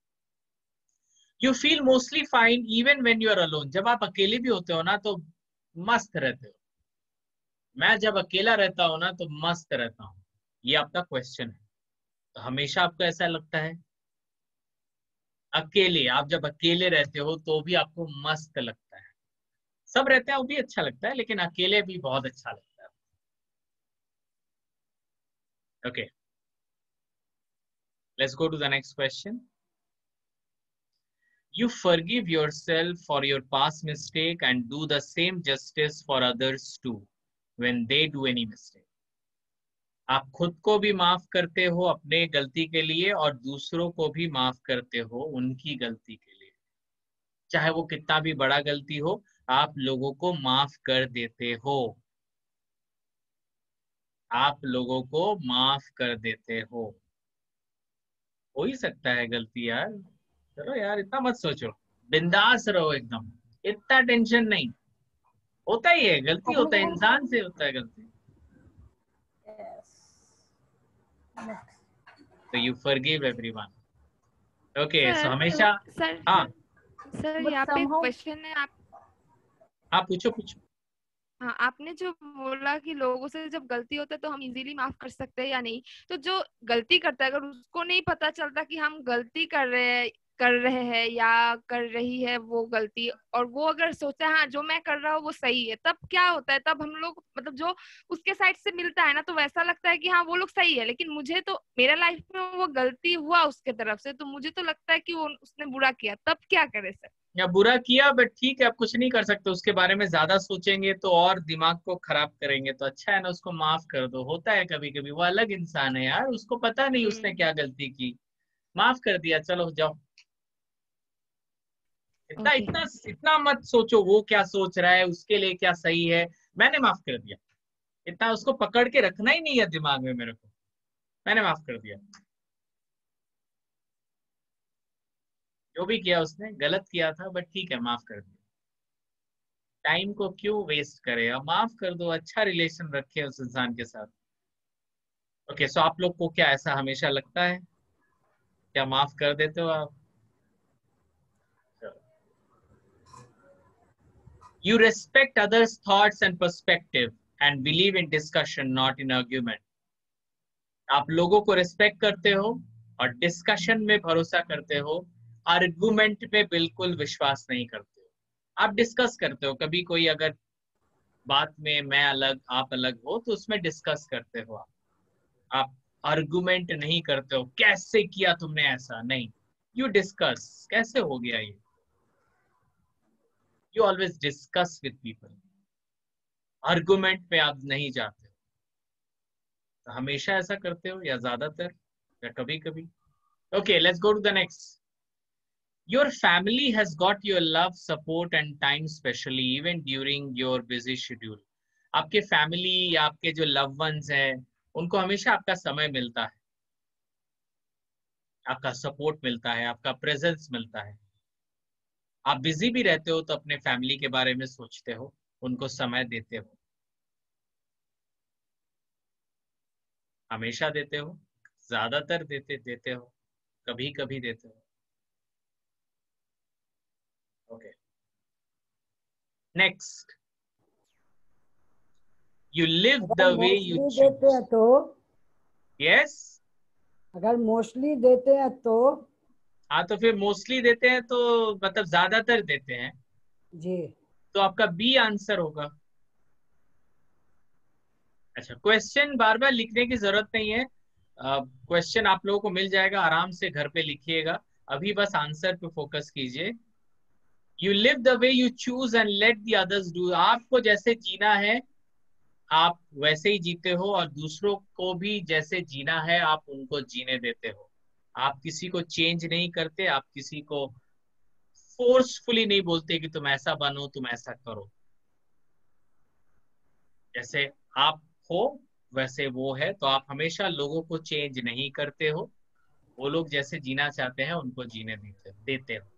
Speaker 1: You feel mostly fine even when you are alone. जब आप अकेले भी होते हो ना तो मस्त रहते हो। मैं जब अकेला रहता हूँ ना तो मस्त रहता हूँ। ये आपका क्वेश्चन है। तो हमेशा आपको ऐसा लगता है? अकेले, आप जब अकेले रहते हो तो भी आपको मस्त लगता है? सब रहते हैं वो भी अच्छा लगता है, लेकिन अकेले भी बहुत अच्छा लगता है। Okay, let's go to the next question. You forgive yourself for your past mistake and do the same justice for others too when they do any mistake. आप खुद को भी माफ करते हो अपने गलती के लिए और दूसरों को भी माफ करते हो उनकी गलती के लिए। चाहे वो कितना भी बड़ा गलती हो, आप लोगों को माफ कर देते हो। आप लोगों को माफ कर देते हो। हो ही सकता है गलती यार, चलो यार इतना मत सोचो, बिंदास रहो एकदम, इतना टेंशन नहीं। होता ही है, गलती होता है, इंसान से होता है गलती। तो you forgive everyone. Okay, so हमेशा।
Speaker 9: सर
Speaker 1: हाँ
Speaker 9: सर यहाँ पे क्वेश्चन है। आप
Speaker 1: हाँ पूछो पूछो।
Speaker 9: हाँ, आपने जो बोला कि लोगों से जब गलती होता है तो हम इजीली माफ कर सकते हैं या नहीं, तो जो गलती करता है अगर उसको नहीं पता चलता कि हम गलती कर रहे हैं कर रहे हैं या कर रही है वो गलती, और वो अगर सोचा हाँ जो मैं कर रहा हूँ वो सही है, तब क्या होता है, तब हम लोग मतलब जो उसके साइड से मिलता है ना तो वैसा लगता है कि हाँ वो लोग सही है, लेकिन मुझे तो मेरा लाइफ में वो गलती हुआ उसके तरफ से, तो मुझे तो लगता है कि वो उसने बुरा किया, तब क्या करे सर?
Speaker 1: या बुरा किया बट ठीक है, अब कुछ नहीं कर सकते, उसके बारे में ज्यादा सोचेंगे तो और दिमाग को खराब करेंगे, तो अच्छा है ना उसको माफ कर दो। होता है कभी कभी, वो अलग इंसान है यार, उसको पता नहीं उसने क्या गलती की, माफ कर दिया, चलो जाओ। इतना
Speaker 9: ओके
Speaker 1: इतना इतना मत सोचो वो क्या सोच रहा है, उसके लिए क्या सही है, मैंने माफ कर दिया। इतना उसको पकड़ के रखना ही नहीं है दिमाग में मेरे को, मैंने माफ कर दिया। जो भी किया उसने गलत किया था, बट ठीक है माफ कर दिया। टाइम को क्यों वेस्ट करे, अब माफ कर दो, अच्छा रिलेशन रखे उस इंसान के साथ। ओके, सो आप लोग को क्या ऐसा हमेशा लगता है, क्या माफ कर देते हो आप? You respect others' thoughts and perspective and believe in discussion, not in argument. आप लोगों को रिस्पेक्ट करते हो और डिस्कशन में भरोसा करते हो, आर्गुमेंट में बिल्कुल विश्वास नहीं करते हो। आप डिस्कस करते हो, कभी कोई अगर बात में मैं अलग आप अलग हो तो उसमें डिस्कस करते हो आप आप आर्गुमेंट नहीं करते हो, कैसे किया तुमने ऐसा, नहीं, यू डिस्कस कैसे हो गया ये, you always discuss with people, argument पे आप नहीं जाते हो। तो हमेशा ऐसा करते हो या ज्यादातर या कभी कभी? Okay, let's go to the next. Your family has got your love, support and time, especially even during your busy schedule. आपके फैमिली या आपके जो लव वंस हैं उनको हमेशा आपका समय मिलता है, आपका सपोर्ट मिलता है, आपका प्रेजेंस मिलता है। आप बिजी भी रहते हो तो अपने फैमिली के बारे में सोचते हो, उनको समय देते हो, हमेशा देते हो, ज्यादातर देते देते हो, कभी कभी देते हो। Okay, next, you live the
Speaker 5: अगर
Speaker 1: वे यू
Speaker 5: मोस्टली देते हैं तो
Speaker 1: यस
Speaker 5: अगर मोस्टली देते हैं तो
Speaker 1: हाँ, तो फिर मोस्टली देते हैं तो मतलब ज्यादातर देते हैं,
Speaker 5: जी
Speaker 1: तो आपका बी आंसर होगा। अच्छा, क्वेश्चन बार बार लिखने की जरूरत नहीं है, क्वेश्चन आप लोगों को मिल जाएगा, आराम से घर पे लिखिएगा, अभी बस आंसर पे फोकस कीजिए। You live the way you choose and let the others do. आपको जैसे जीना है आप वैसे ही जीते हो, और दूसरों को भी जैसे जीना है आप उनको जीने देते हो। आप किसी को चेंज नहीं करते, आप किसी को फोर्सफुली नहीं बोलते कि तुम ऐसा बनो, तुम ऐसा करो। जैसे आप हो वैसे वो है, तो आप हमेशा लोगों को चेंज नहीं करते हो, वो लोग जैसे जीना चाहते हैं उनको जीने देते देते हो।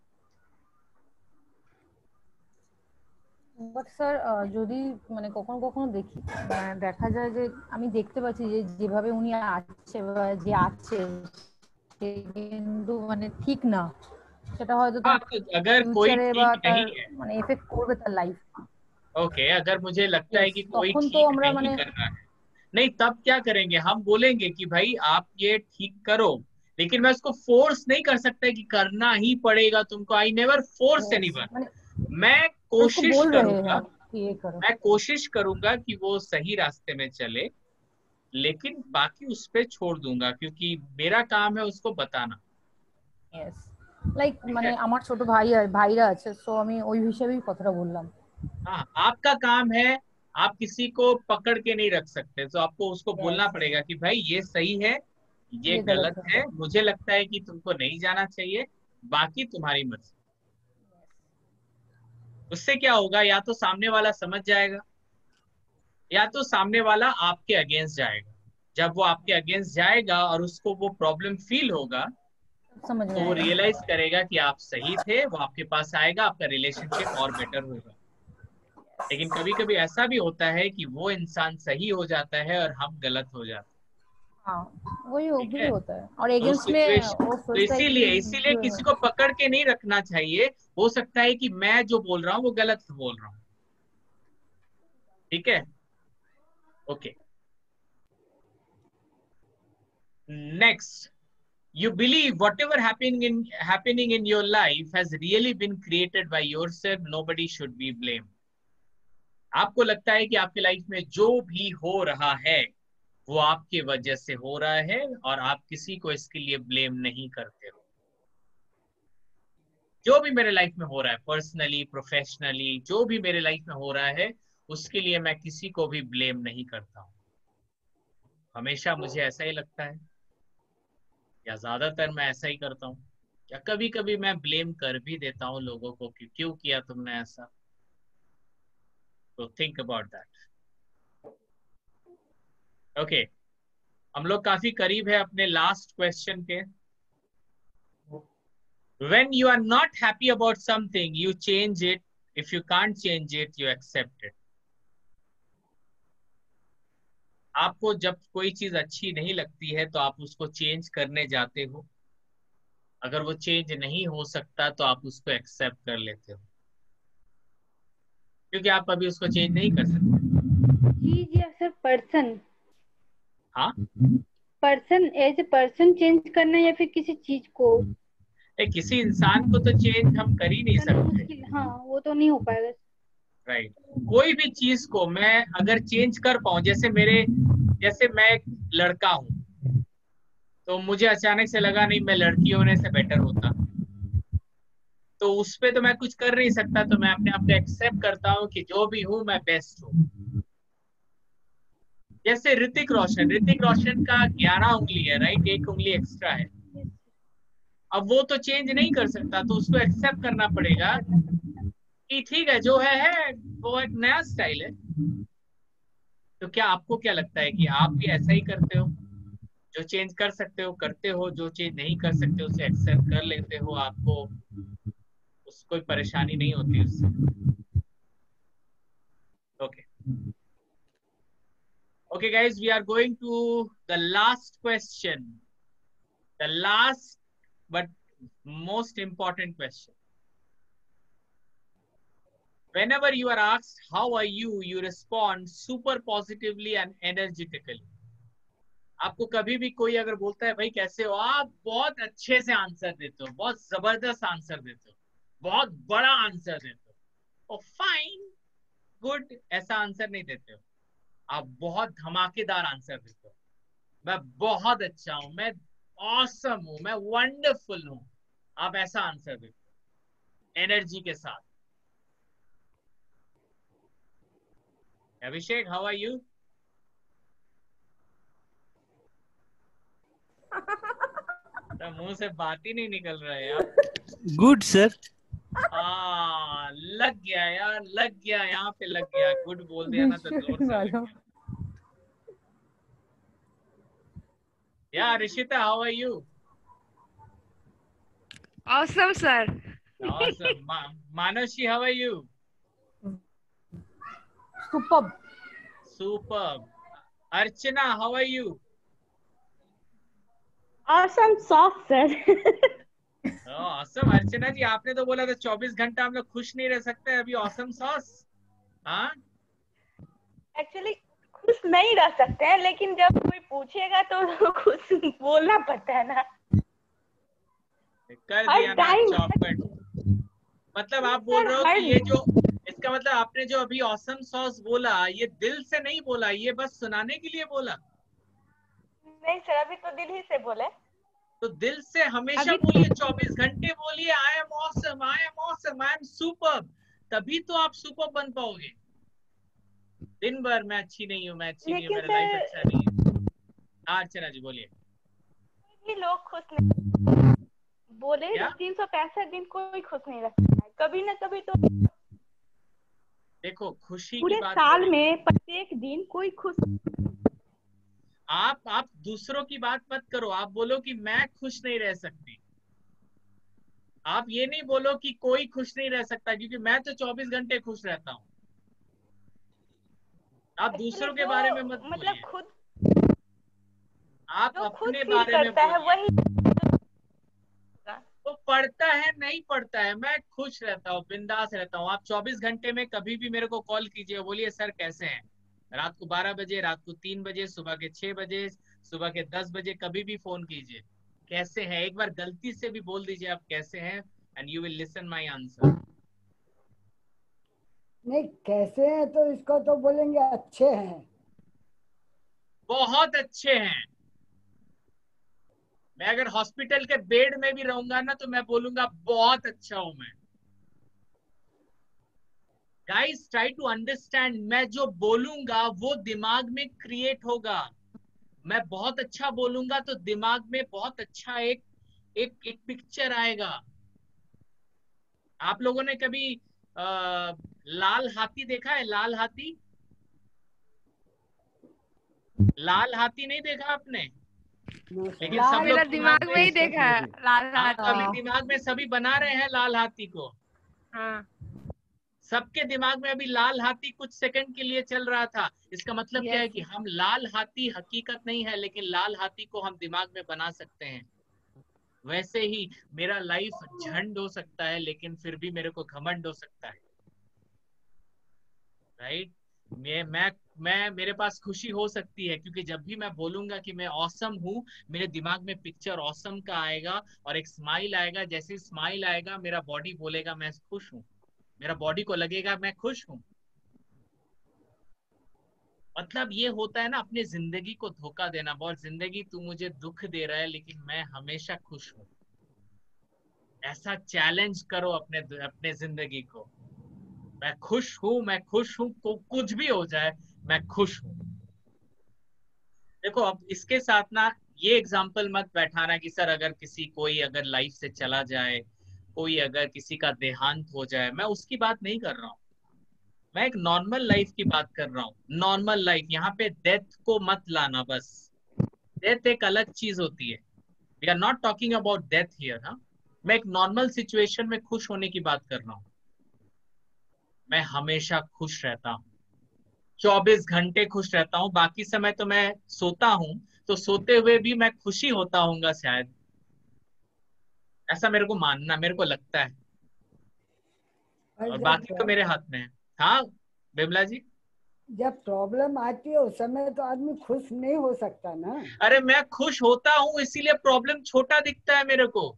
Speaker 6: বাট স্যার যদি মানে কখনো কখনো দেখি মানে দেখা যায় যে আমি দেখতে পাচ্ছি যে যেভাবে উনি আছে বা যে আছে সে কিন্তু মানে ঠিক না, সেটা হয়তো
Speaker 1: हाँ,
Speaker 6: তার
Speaker 1: तो अगर कोई
Speaker 6: ফিউচারে বা
Speaker 1: ठीक
Speaker 6: তার
Speaker 1: नहीं है,
Speaker 6: মানে এফেক্ট করবে তার লাইফ।
Speaker 1: ओके, अगर मुझे लगता है
Speaker 6: यस
Speaker 1: कि कोई
Speaker 6: তখন তো
Speaker 1: ठीक
Speaker 6: আমরা
Speaker 1: नहीं
Speaker 6: মানে
Speaker 1: कर रहा है, नहीं, तब क्या करेंगे, हम बोलेंगे कि भाई आप ये ठीक करो, लेकिन मैं उसको फोर्स नहीं कर सकता कि करना ही पड़ेगा तुमको। I never force
Speaker 6: yes
Speaker 1: anyone.
Speaker 6: মানে
Speaker 1: मैं
Speaker 6: उसको
Speaker 1: कोशिश
Speaker 6: बोल रहे
Speaker 1: करूंगा,
Speaker 6: हैं कि ये करो।
Speaker 1: मैं कोशिश करूंगा कि वो सही रास्ते में चले, लेकिन बाकी उस पे छोड़ दूंगा, क्योंकि मेरा काम है उसको बताना।
Speaker 6: यस লাইক
Speaker 1: ठीक
Speaker 6: মানে
Speaker 1: है,
Speaker 6: আমার ছোট ভাই আর ভাইরা আছে, সো আমি ওই হিসেবেই কথাটা বললাম।
Speaker 1: हाँ, आपका काम है, आप किसी को पकड़ के नहीं रख सकते, तो आपको उसको बोलना
Speaker 6: यस
Speaker 1: पड़ेगा कि भाई ये सही है, ये
Speaker 6: ये
Speaker 1: गलत
Speaker 6: गलत है।
Speaker 1: है, मुझे लगता है कि तुमको नहीं जाना चाहिए, बाकी तुम्हारी मर्जी। उससे क्या होगा, या तो सामने वाला समझ जाएगा या तो सामने वाला आपके अगेंस्ट जाएगा। जब वो आपके अगेंस्ट जाएगा और उसको वो प्रॉब्लम फील होगा,
Speaker 6: समझ में
Speaker 1: तो वो
Speaker 6: आएगा।
Speaker 1: रियलाइज करेगा कि आप सही थे, वो आपके पास आएगा, आपका रिलेशनशिप और बेटर होगा। लेकिन कभी कभी ऐसा भी होता है कि वो इंसान सही हो जाता है और हम गलत हो जाते
Speaker 6: हाँ वही
Speaker 1: हैं।
Speaker 6: हो
Speaker 1: ठीक
Speaker 6: भी
Speaker 1: है,
Speaker 6: होता है और
Speaker 1: तो उस
Speaker 6: अगेंस्ट में
Speaker 1: सिचुएशन,
Speaker 6: वो
Speaker 1: तो
Speaker 6: सोचता है कि
Speaker 1: इसीलिए इसीलिए
Speaker 6: जो
Speaker 1: किसी को पकड़ के नहीं रखना चाहिए। हो सकता है कि मैं जो बोल रहा हूँ वो गलत बोल रहा हूँ। ठीक है, okay, next, You believe whatever happening in happening in your life has really been created by yourself. Nobody should be blamed. आपको लगता है कि आपके लाइफ में जो भी हो रहा है वो आपके वजह से हो रहा है और आप किसी को इसके लिए ब्लेम नहीं करते हो। जो भी मेरे लाइफ में हो रहा है, पर्सनली, प्रोफेशनली, जो भी मेरे लाइफ में हो रहा है, उसके लिए मैं किसी को भी ब्लेम नहीं करता हूँ। हमेशा मुझे ऐसा ही लगता है, या ज्यादातर मैं ऐसा ही करता हूँ, या कभी कभी मैं ब्लेम कर भी देता हूँ लोगों को कि क्यों किया तुमने ऐसा। तो थिंक अबाउट दैट। ओके, हम लोग काफी करीब है अपने लास्ट क्वेश्चन के। When you are not happy about something, you change it. If you can't change it, you accept it. आपको जब कोई चीज अच्छी नहीं लगती है तो आप उसको चेंज करने जाते हो। अगर वो चेंज नहीं हो सकता तो आप उसको एक्सेप्ट कर लेते हो, क्योंकि आप अभी उसको चेंज नहीं कर सकते।
Speaker 4: जी जी सर, पर्सन
Speaker 1: हाँ,
Speaker 4: person as a person change करना या फिर किसी चीज को?
Speaker 1: किसी इंसान को तो चेंज हम कर ही नहीं सकते।
Speaker 4: हाँ, वो तो नहीं हो पाएगा।
Speaker 1: Right right. कोई भी चीज को मैं अगर चेंज कर पाऊं, जैसे मेरे जैसे मैं एक लड़का हूं तो मुझे अचानक से लगा नहीं मैं लड़की होने से बेटर होता, तो उस पे तो मैं कुछ कर नहीं सकता। तो मैं अपने आप को एक्सेप्ट करता हूँ कि जो भी हूँ मैं बेस्ट हूँ। जैसे ऋतिक रोशन ऋतिक रोशन का ग्यारह उंगली है, राइट, एक उंगली एक्स्ट्रा है। अब वो तो चेंज नहीं कर सकता, तो उसको एक्सेप्ट करना पड़ेगा कि ठीक है जो है है वो एक नया स्टाइल है। तो क्या आपको क्या लगता है कि आप भी ऐसा ही करते हो? जो चेंज कर सकते हो करते हो, जो चेंज नहीं कर सकते उसे एक्सेप्ट कर लेते हो, आपको उस कोई परेशानी नहीं होती उससे। Okay okay guys, we are going to the last question, the last but most important question. Whenever you are asked how are you, you respond super positively and energetically. आपको कभी भी कोई अगर बोलता है भाई कैसे हो, आप बहुत अच्छे से आंसर देते हो, बहुत जबरदस्त आंसर देते हो, बहुत बड़ा आंसर देते हो, और फाइन गुड ऐसा आंसर नहीं देते हो। आप बहुत धमाकेदार आंसर देते हो, मैं बहुत अच्छा हूं, मैं ऑसम हूं, मैं वंडरफुल हूं, आप ऐसा आंसर देते एनर्जी के साथ। Abhishek, how are you? तो मुंह से बात ही नहीं निकल रहा है यार।
Speaker 13: Good sir.
Speaker 1: आ, लग गया यार, लग गया, यहाँ पे लग गया। गुड बोल दिया ना तो जोर से लग गया। Yeah, Rishita, how are you?
Speaker 9: Awesome, sir.
Speaker 1: Awesome. Ma Manashi, how are you?
Speaker 6: Superb.
Speaker 1: Superb. Archana, how are you?
Speaker 14: Awesome, soft, sir.
Speaker 1: Oh, awesome. Archana जी, आपने तो बोला था चौबीस घंटा हम लोग खुश नहीं रह सकते, अभी awesome sauce. हाँ?
Speaker 14: Actually, खुश नहीं रह सकते हैं, लेकिन जब कोई पूछेगा तो खुश बोलना पड़ता है ना।
Speaker 1: कर दिया ना चौपट। मतलब आप बोल रहे हो कि ये जो, इसका मतलब आपने जो अभी ऑसम सॉस बोला, ये दिल से नहीं बोला, ये बस सुनाने के लिए बोला?
Speaker 14: नहीं सर, अभी तो दिल ही से बोले।
Speaker 1: तो दिल से हमेशा बोलिए, चौबीस घंटे बोलिए, I am awesome, I am awesome, I am superb, तभी तो आप सुपर्ब बन पाओगे। दिन भर मैं अच्छी नहीं हूँ, मैं अच्छी नहीं हूँ, मेरा लाइफ अच्छा नहीं है। हाँ अर्चना जी बोलिए।
Speaker 14: ये लोग खुश नहीं बोले, तीन सौ पैंसठ दिन कोई खुश नहीं रहता है, कभी ना कभी तो।
Speaker 1: देखो खुशी
Speaker 14: पूरे
Speaker 1: की बात
Speaker 14: साल में प्रत्येक दिन कोई खुश।
Speaker 1: आप आप दूसरों की बात मत करो, आप बोलो कि मैं खुश नहीं रह सकती। आप ये नहीं बोलो कि कोई खुश नहीं रह सकता, क्योंकि मैं तो चौबीस घंटे खुश रहता हूँ। आप दूसरों के बारे में मत
Speaker 14: मतलब खुद
Speaker 1: आप अपने बारे में
Speaker 14: करता है वही
Speaker 1: तो पढ़ता है नहीं पढ़ता है, मैं खुश रहता हूँ, बिंदास रहता हूँ। आप चौबीस घंटे में कभी भी मेरे को कॉल कीजिए, बोलिए सर कैसे हैं, रात को बारह बजे, रात को तीन बजे, सुबह के छह बजे, सुबह के दस बजे, कभी भी फोन कीजिए, कैसे हैं? एक बार गलती से भी बोल दीजिए आप कैसे हैं, and you will listen my answer.
Speaker 5: नहीं, कैसे हैं तो इसको तो बोलेंगे अच्छे हैं।
Speaker 1: बहुत अच्छे हैं। मैं अगर हॉस्पिटल के बेड में भी रहूंगा ना तो मैं बोलूंगा बहुत अच्छा हूं मैं। गाइस ट्राई टू अंडरस्टैंड, मैं जो बोलूंगा वो दिमाग में क्रिएट होगा। मैं बहुत अच्छा बोलूंगा तो दिमाग में बहुत अच्छा एक एक एक पिक्चर आएगा। आप लोगों ने कभी आ, लाल हाथी देखा है? लाल हाथी, लाल हाथी नहीं देखा आपने? लेकिन सब लोग
Speaker 9: मेरा दिमाग में ही देखा है लाल
Speaker 1: हाँ, तो अभी
Speaker 9: हाथी।
Speaker 1: दिमाग में सभी बना रहे हैं लाल हाथी को।
Speaker 9: हाँ,
Speaker 1: सबके दिमाग में अभी लाल हाथी कुछ सेकंड के लिए चल रहा था। इसका मतलब क्या है कि हम लाल हाथी हकीकत नहीं है, लेकिन लाल हाथी को हम दिमाग में बना सकते हैं। वैसे ही मेरा लाइफ झंड हो सकता है, लेकिन फिर भी मेरे को घमंड हो सकता है। राइट? मैं मैं मैं मेरे पास खुशी हो सकती है, क्योंकि जब भी मैं बोलूंगा कि मैं ऑसम हूँ, मेरे दिमाग में पिक्चर ऑसम का आएगा और एक स्माइल आएगा। जैसे स्माइल आएगा मेरा बॉडी बोलेगा मैं खुश हूँ, मेरा बॉडी को लगेगा मैं खुश हूँ। मतलब ये होता है ना अपनी जिंदगी को धोखा देना। बहुत जिंदगी तू मुझे दुख दे रहा है लेकिन मैं हमेशा खुश हूँ। ऐसा चैलेंज करो अपने अपने जिंदगी को, मैं खुश हूं, मैं खुश हूं, को कुछ भी हो जाए मैं खुश हूं। देखो अब इसके साथ ना ये एग्जाम्पल मत बैठाना कि सर अगर किसी कोई अगर लाइफ से चला जाए, कोई अगर किसी का देहांत हो जाए, मैं उसकी बात नहीं कर रहा हूँ। मैं एक नॉर्मल लाइफ की बात कर रहा हूँ। नॉर्मल लाइफ, यहाँ पे डेथ को मत लाना बस। डेथ एक अलग चीज होती है। We are not talking about death here. हाँ, मैं एक नॉर्मल सिचुएशन में खुश होने की बात कर रहा हूँ। मैं हमेशा खुश रहता हूँ, चौबीस घंटे खुश रहता हूँ। बाकी समय तो मैं सोता हूँ, तो सोते हुए भी मैं खुशी होता हूँगा शायद, ऐसा मेरे को मानना, मेरे को लगता है। और बाकी तो मेरे हाथ में है। हाँ बिमला जी?
Speaker 5: जब प्रॉब्लम आती है उस समय तो आदमी खुश नहीं हो सकता ना।
Speaker 1: अरे मैं खुश होता हूँ, इसीलिए प्रॉब्लम छोटा दिखता है मेरे को।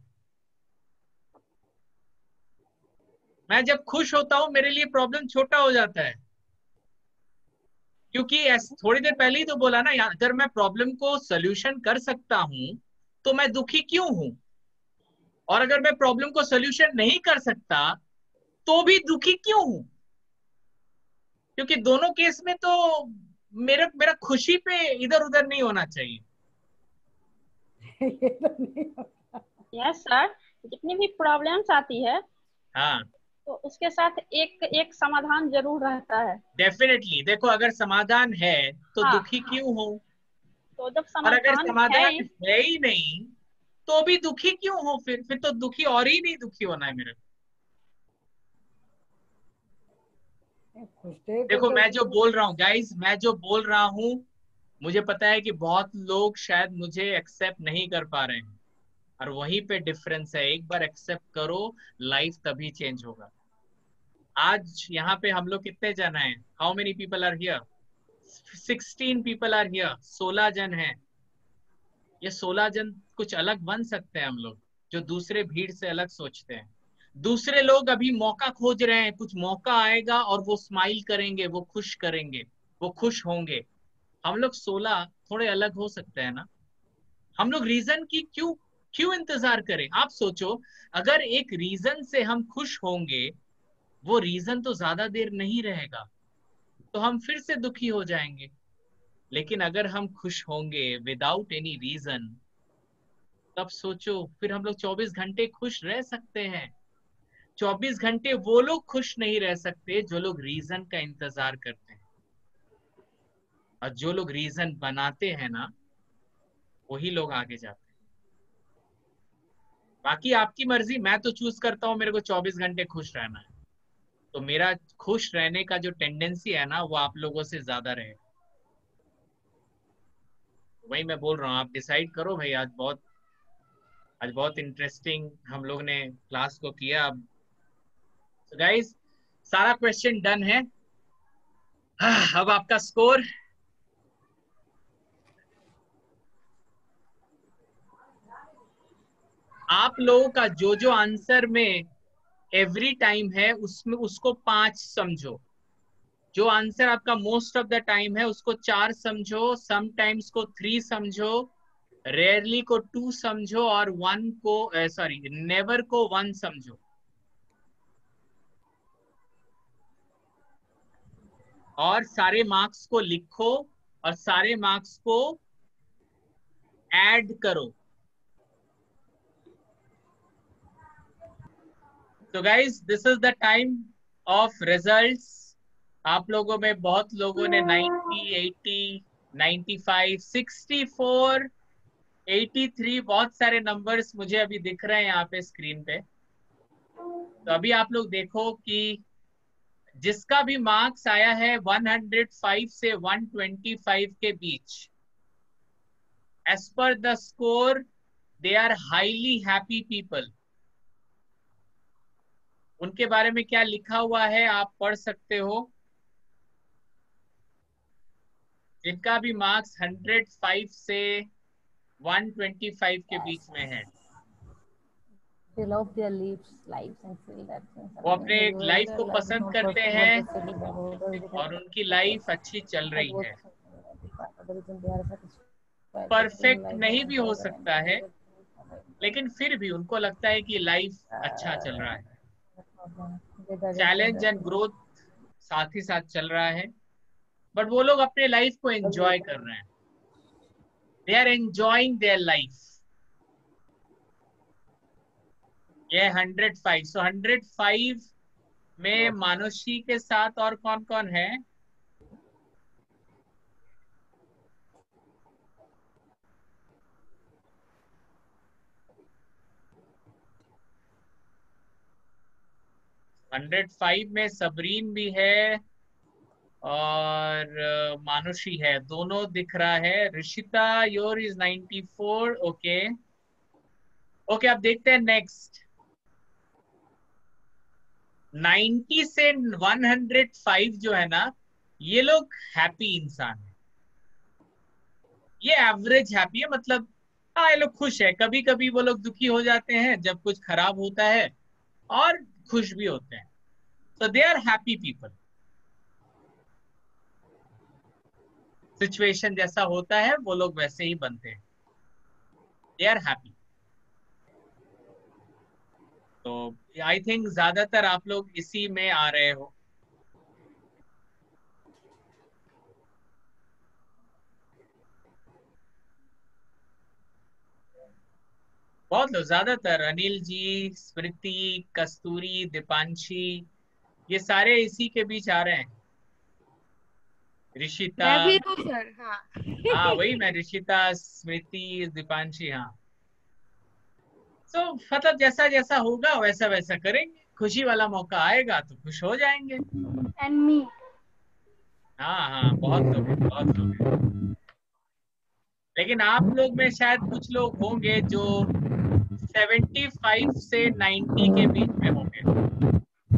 Speaker 1: मैं जब खुश होता हूँ मेरे लिए प्रॉब्लम छोटा हो जाता है, क्योंकि थोड़ी देर पहले ही तो बोला ना, अगर मैं प्रॉब्लम को सोल्यूशन कर सकता हूं तो मैं दुखी क्यों हूं, और अगर मैं प्रॉब्लम को सोल्यूशन नहीं कर सकता तो भी दुखी क्यों हूं? क्योंकि दोनों केस में तो मेरा मेरा खुशी पे इधर उधर नहीं होना चाहिए।
Speaker 7: यस सर, जितनी भी प्रॉब्लम्स आती है
Speaker 1: हाँ,
Speaker 7: तो उसके साथ एक एक समाधान जरूर रहता है।
Speaker 1: डेफिनेटली। देखो अगर समाधान है तो
Speaker 7: हाँ,
Speaker 1: दुखी क्यों हो,
Speaker 7: तो जब
Speaker 1: और अगर
Speaker 7: समाधान
Speaker 1: समाधान
Speaker 7: है,
Speaker 1: है ही नहीं तो भी दुखी क्यों हो? फिर फिर तो दुखी और ही नहीं दुखी होना है मेरे को। देखो मैं जो बोल रहा हूँ गाइस, मैं जो बोल रहा हूँ, मुझे पता है कि बहुत लोग शायद मुझे एक्सेप्ट नहीं कर पा रहे हैं, और वहीं पे डिफरेंस है। एक बार एक्सेप्ट करो, लाइफ तभी चेंज होगा। आज यहाँ पे हम लोग कितने जन हैं? How many people are here? Sixteen people are here. सोलह जन हैं। ये सोलह जन कुछ अलग बन सकते हैं हम लोग, जो दूसरे भीड़ से अलग सोचते हैं। दूसरे लोग अभी मौका खोज रहे हैं, कुछ मौका आएगा और वो स्माइल करेंगे, वो खुश करेंगे, वो खुश होंगे। हम लोग सोलह थोड़े अलग हो सकते हैं ना। हम लोग रीजन की क्यों क्यों इंतजार करें? आप सोचो, अगर एक रीजन से हम खुश होंगे, वो रीजन तो ज्यादा देर नहीं रहेगा, तो हम फिर से दुखी हो जाएंगे। लेकिन अगर हम खुश होंगे विदाउट एनी रीजन, तब सोचो फिर हम लोग चौबीस घंटे खुश रह सकते हैं। चौबीस घंटे वो लोग खुश नहीं रह सकते जो लोग रीजन का इंतजार करते हैं, और जो लोग रीजन बनाते हैं ना, वही लोग आगे जाते हैं। बाकी आपकी मर्जी, मैं तो चूज करता हूँ मेरे को चौबीस घंटे खुश रहना है, तो मेरा खुश रहने का जो टेंडेंसी है ना, वो आप लोगों से ज्यादा रहेगा। वही मैं बोल रहा हूँ, आप डिसाइड करो भाई। आज बहुत आज बहुत इंटरेस्टिंग हम लोग ने क्लास को किया। अब so गाइस, सारा क्वेश्चन डन है। अब आपका स्कोर। आप लोगों का जो जो आंसर में एवरी टाइम है उसमें उसको पांच समझो, जो आंसर आपका मोस्ट ऑफ द टाइम है उसको चार समझो, समटाइम्स को थ्री समझो, रेयरली को टू समझो और वन को सॉरी नेवर को वन समझो। और सारे मार्क्स को लिखो और सारे मार्क्स को ऐड करो। तो guys this is the time of results. आप लोगों में बहुत लोगों ने ninety, eighty, ninety five, sixty four, eighty three बहुत सारे नंबर्स मुझे अभी दिख रहे हैं यहाँ पे स्क्रीन पे। तो अभी आप लोग देखो कि जिसका भी मार्क्स आया है वन हंड्रेड फाइव से वन ट्वेंटी फाइव के बीच, as per the score they are highly happy people. उनके बारे में क्या लिखा हुआ है आप पढ़ सकते हो। जिनका भी मार्क्स हंड्रेड फाइव से वन ट्वेंटी फाइव के बीच में है,
Speaker 6: They love their lives, lives and feel that sense.
Speaker 1: वो अपने लाइफ को पसंद करते हैं और उनकी लाइफ अच्छी चल रही है। परफेक्ट नहीं भी हो सकता है, लेकिन फिर भी उनको लगता है कि लाइफ अच्छा चल रहा है। चैलेंज एंड ग्रोथ साथ ही साथ चल रहा है, बट वो लोग अपने लाइफ को एंजॉय कर रहे हैं। They are enjoying their life. ये hundred five, so hundred five में मानुषी के साथ और कौन कौन है? हंड्रेड फाइव में सबरीन भी है और मानुषी है, दोनों दिख रहा है। Rishita your is ninety four. Okay okay, अब देखते हैं नेक्स्ट। नाइंटी से वन हंड्रेड फाइव जो है ना, ये लोग हैप्पी इंसान है। ये एवरेज हैप्पी है, मतलब हाँ ये लोग खुश है। कभी कभी वो लोग दुखी हो जाते हैं जब कुछ खराब होता है, और खुश भी होते हैं। So they are happy people. Situation जैसा होता है वो लोग वैसे ही बनते हैं। They are happy. तो आई थिंक ज्यादातर आप लोग इसी में आ रहे हो। बहुत लोग, ज्यादातर अनिल जी, स्मृति, कस्तूरी, दीपांशी, ये सारे इसी के बीच आ रहे हैं। ऋषिता,
Speaker 9: मैं भी हूँ सर। हाँ
Speaker 1: हाँ वही मैं, ऋषिता, स्मृति, दीपांशी। हाँ तो so, मतलब जैसा जैसा होगा वैसा वैसा करेंगे। खुशी वाला मौका आएगा तो खुश हो जाएंगे।
Speaker 4: And me.
Speaker 1: हाँ हाँ बहुत लोग हैं, बहुत लोग हैं। लेकिन आप लोग में शायद कुछ लोग होंगे जो सेवेंटी फाइव से नाइंटी के बीच में होंगे।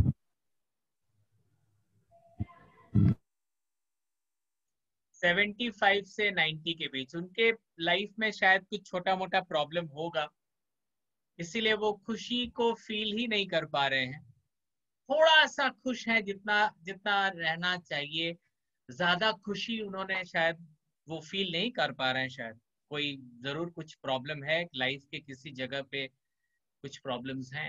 Speaker 1: सेवेंटी फाइव से नाइंटी के बीच उनके लाइफ में शायद कुछ छोटा मोटा प्रॉब्लम होगा, इसीलिए वो खुशी को फील ही नहीं कर पा रहे हैं। थोड़ा सा खुश है जितना जितना रहना चाहिए, ज्यादा खुशी उन्होंने शायद वो फील नहीं कर पा रहे हैं। शायद कोई जरूर कुछ प्रॉब्लम है लाइफ के, किसी जगह पे कुछ प्रॉब्लम्स हैं।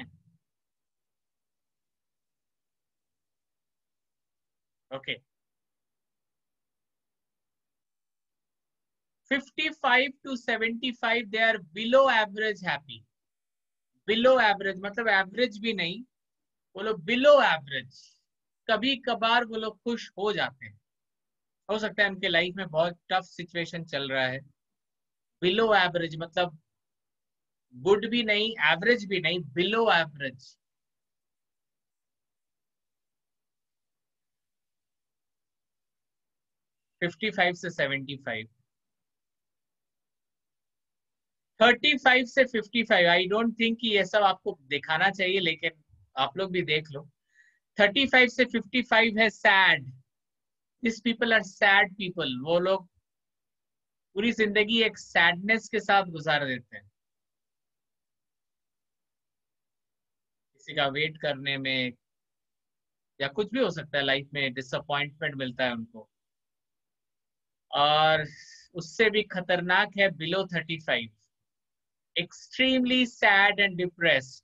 Speaker 1: Okay okay. Fifty five to seventy five they are below average happy. Below average मतलब एवरेज भी नहीं, वो लोग बिलो एवरेज। कभी कभार वो लोग खुश हो जाते हैं, हो सकता है उनके लाइफ में बहुत टफ सिचुएशन चल रहा है। बिलो एवरेज मतलब गुड भी नहीं, एवरेज भी नहीं, बिलो एवरेज। फिफ्टी फाइव से सेवेंटी फाइव। थर्टी फाइव से fifty five, I don't think कि ये सब आपको दिखाना चाहिए, लेकिन आप लोग भी देख लो। थर्टी फाइव से फिफ्टी फाइव है sad. This people are sad people. वो लोग पूरी जिंदगी एक सैडनेस के साथ गुजार देते हैं। किसी का वेट करने में, या कुछ भी हो सकता है लाइफ में, डिसअपॉइंटमेंट मिलता है उनको। और उससे भी खतरनाक है below thirty five, extremely sad and depressed.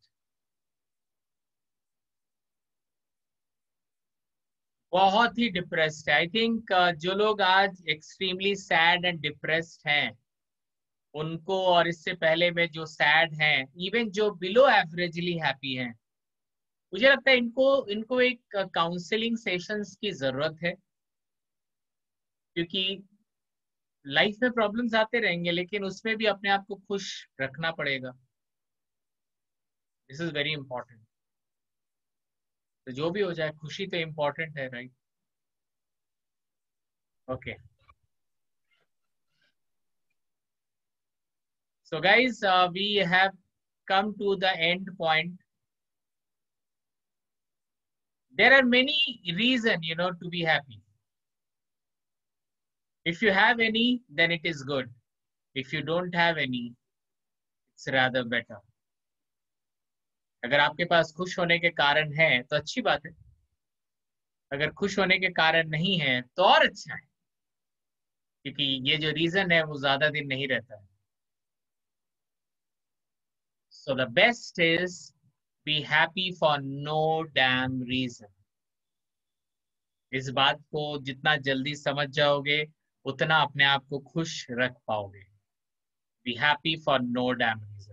Speaker 1: बहुत ही डिप्रेस्ड है। आई थिंक जो लोग आज एक्सट्रीमली सैड एंड डिप्रेस्ड हैं उनको, और इससे पहले में जो सैड हैं, इवन जो बिलो एवरेजली हैप्पी हैं, मुझे लगता है इनको इनको एक काउंसलिंग सेशंस की जरूरत है। क्योंकि लाइफ में प्रॉब्लम्स आते रहेंगे, लेकिन उसमें भी अपने आप को खुश रखना पड़ेगा। This is very important. तो जो भी हो जाए, खुशी तो इम्पोर्टेंट है, right? Okay, so guys, uh, we have come to the end point. There are many reasons, you know, to be happy. If you have any, then it is good. If you don't have any, it's rather better. अगर आपके पास खुश होने के कारण है तो अच्छी बात है, अगर खुश होने के कारण नहीं है तो और अच्छा है, क्योंकि ये जो रीजन है वो ज्यादा दिन नहीं रहता है। So the best is be happy for no damn reason. इस बात को जितना जल्दी समझ जाओगे उतना अपने आप को खुश रख पाओगे। Be happy for no damn reason.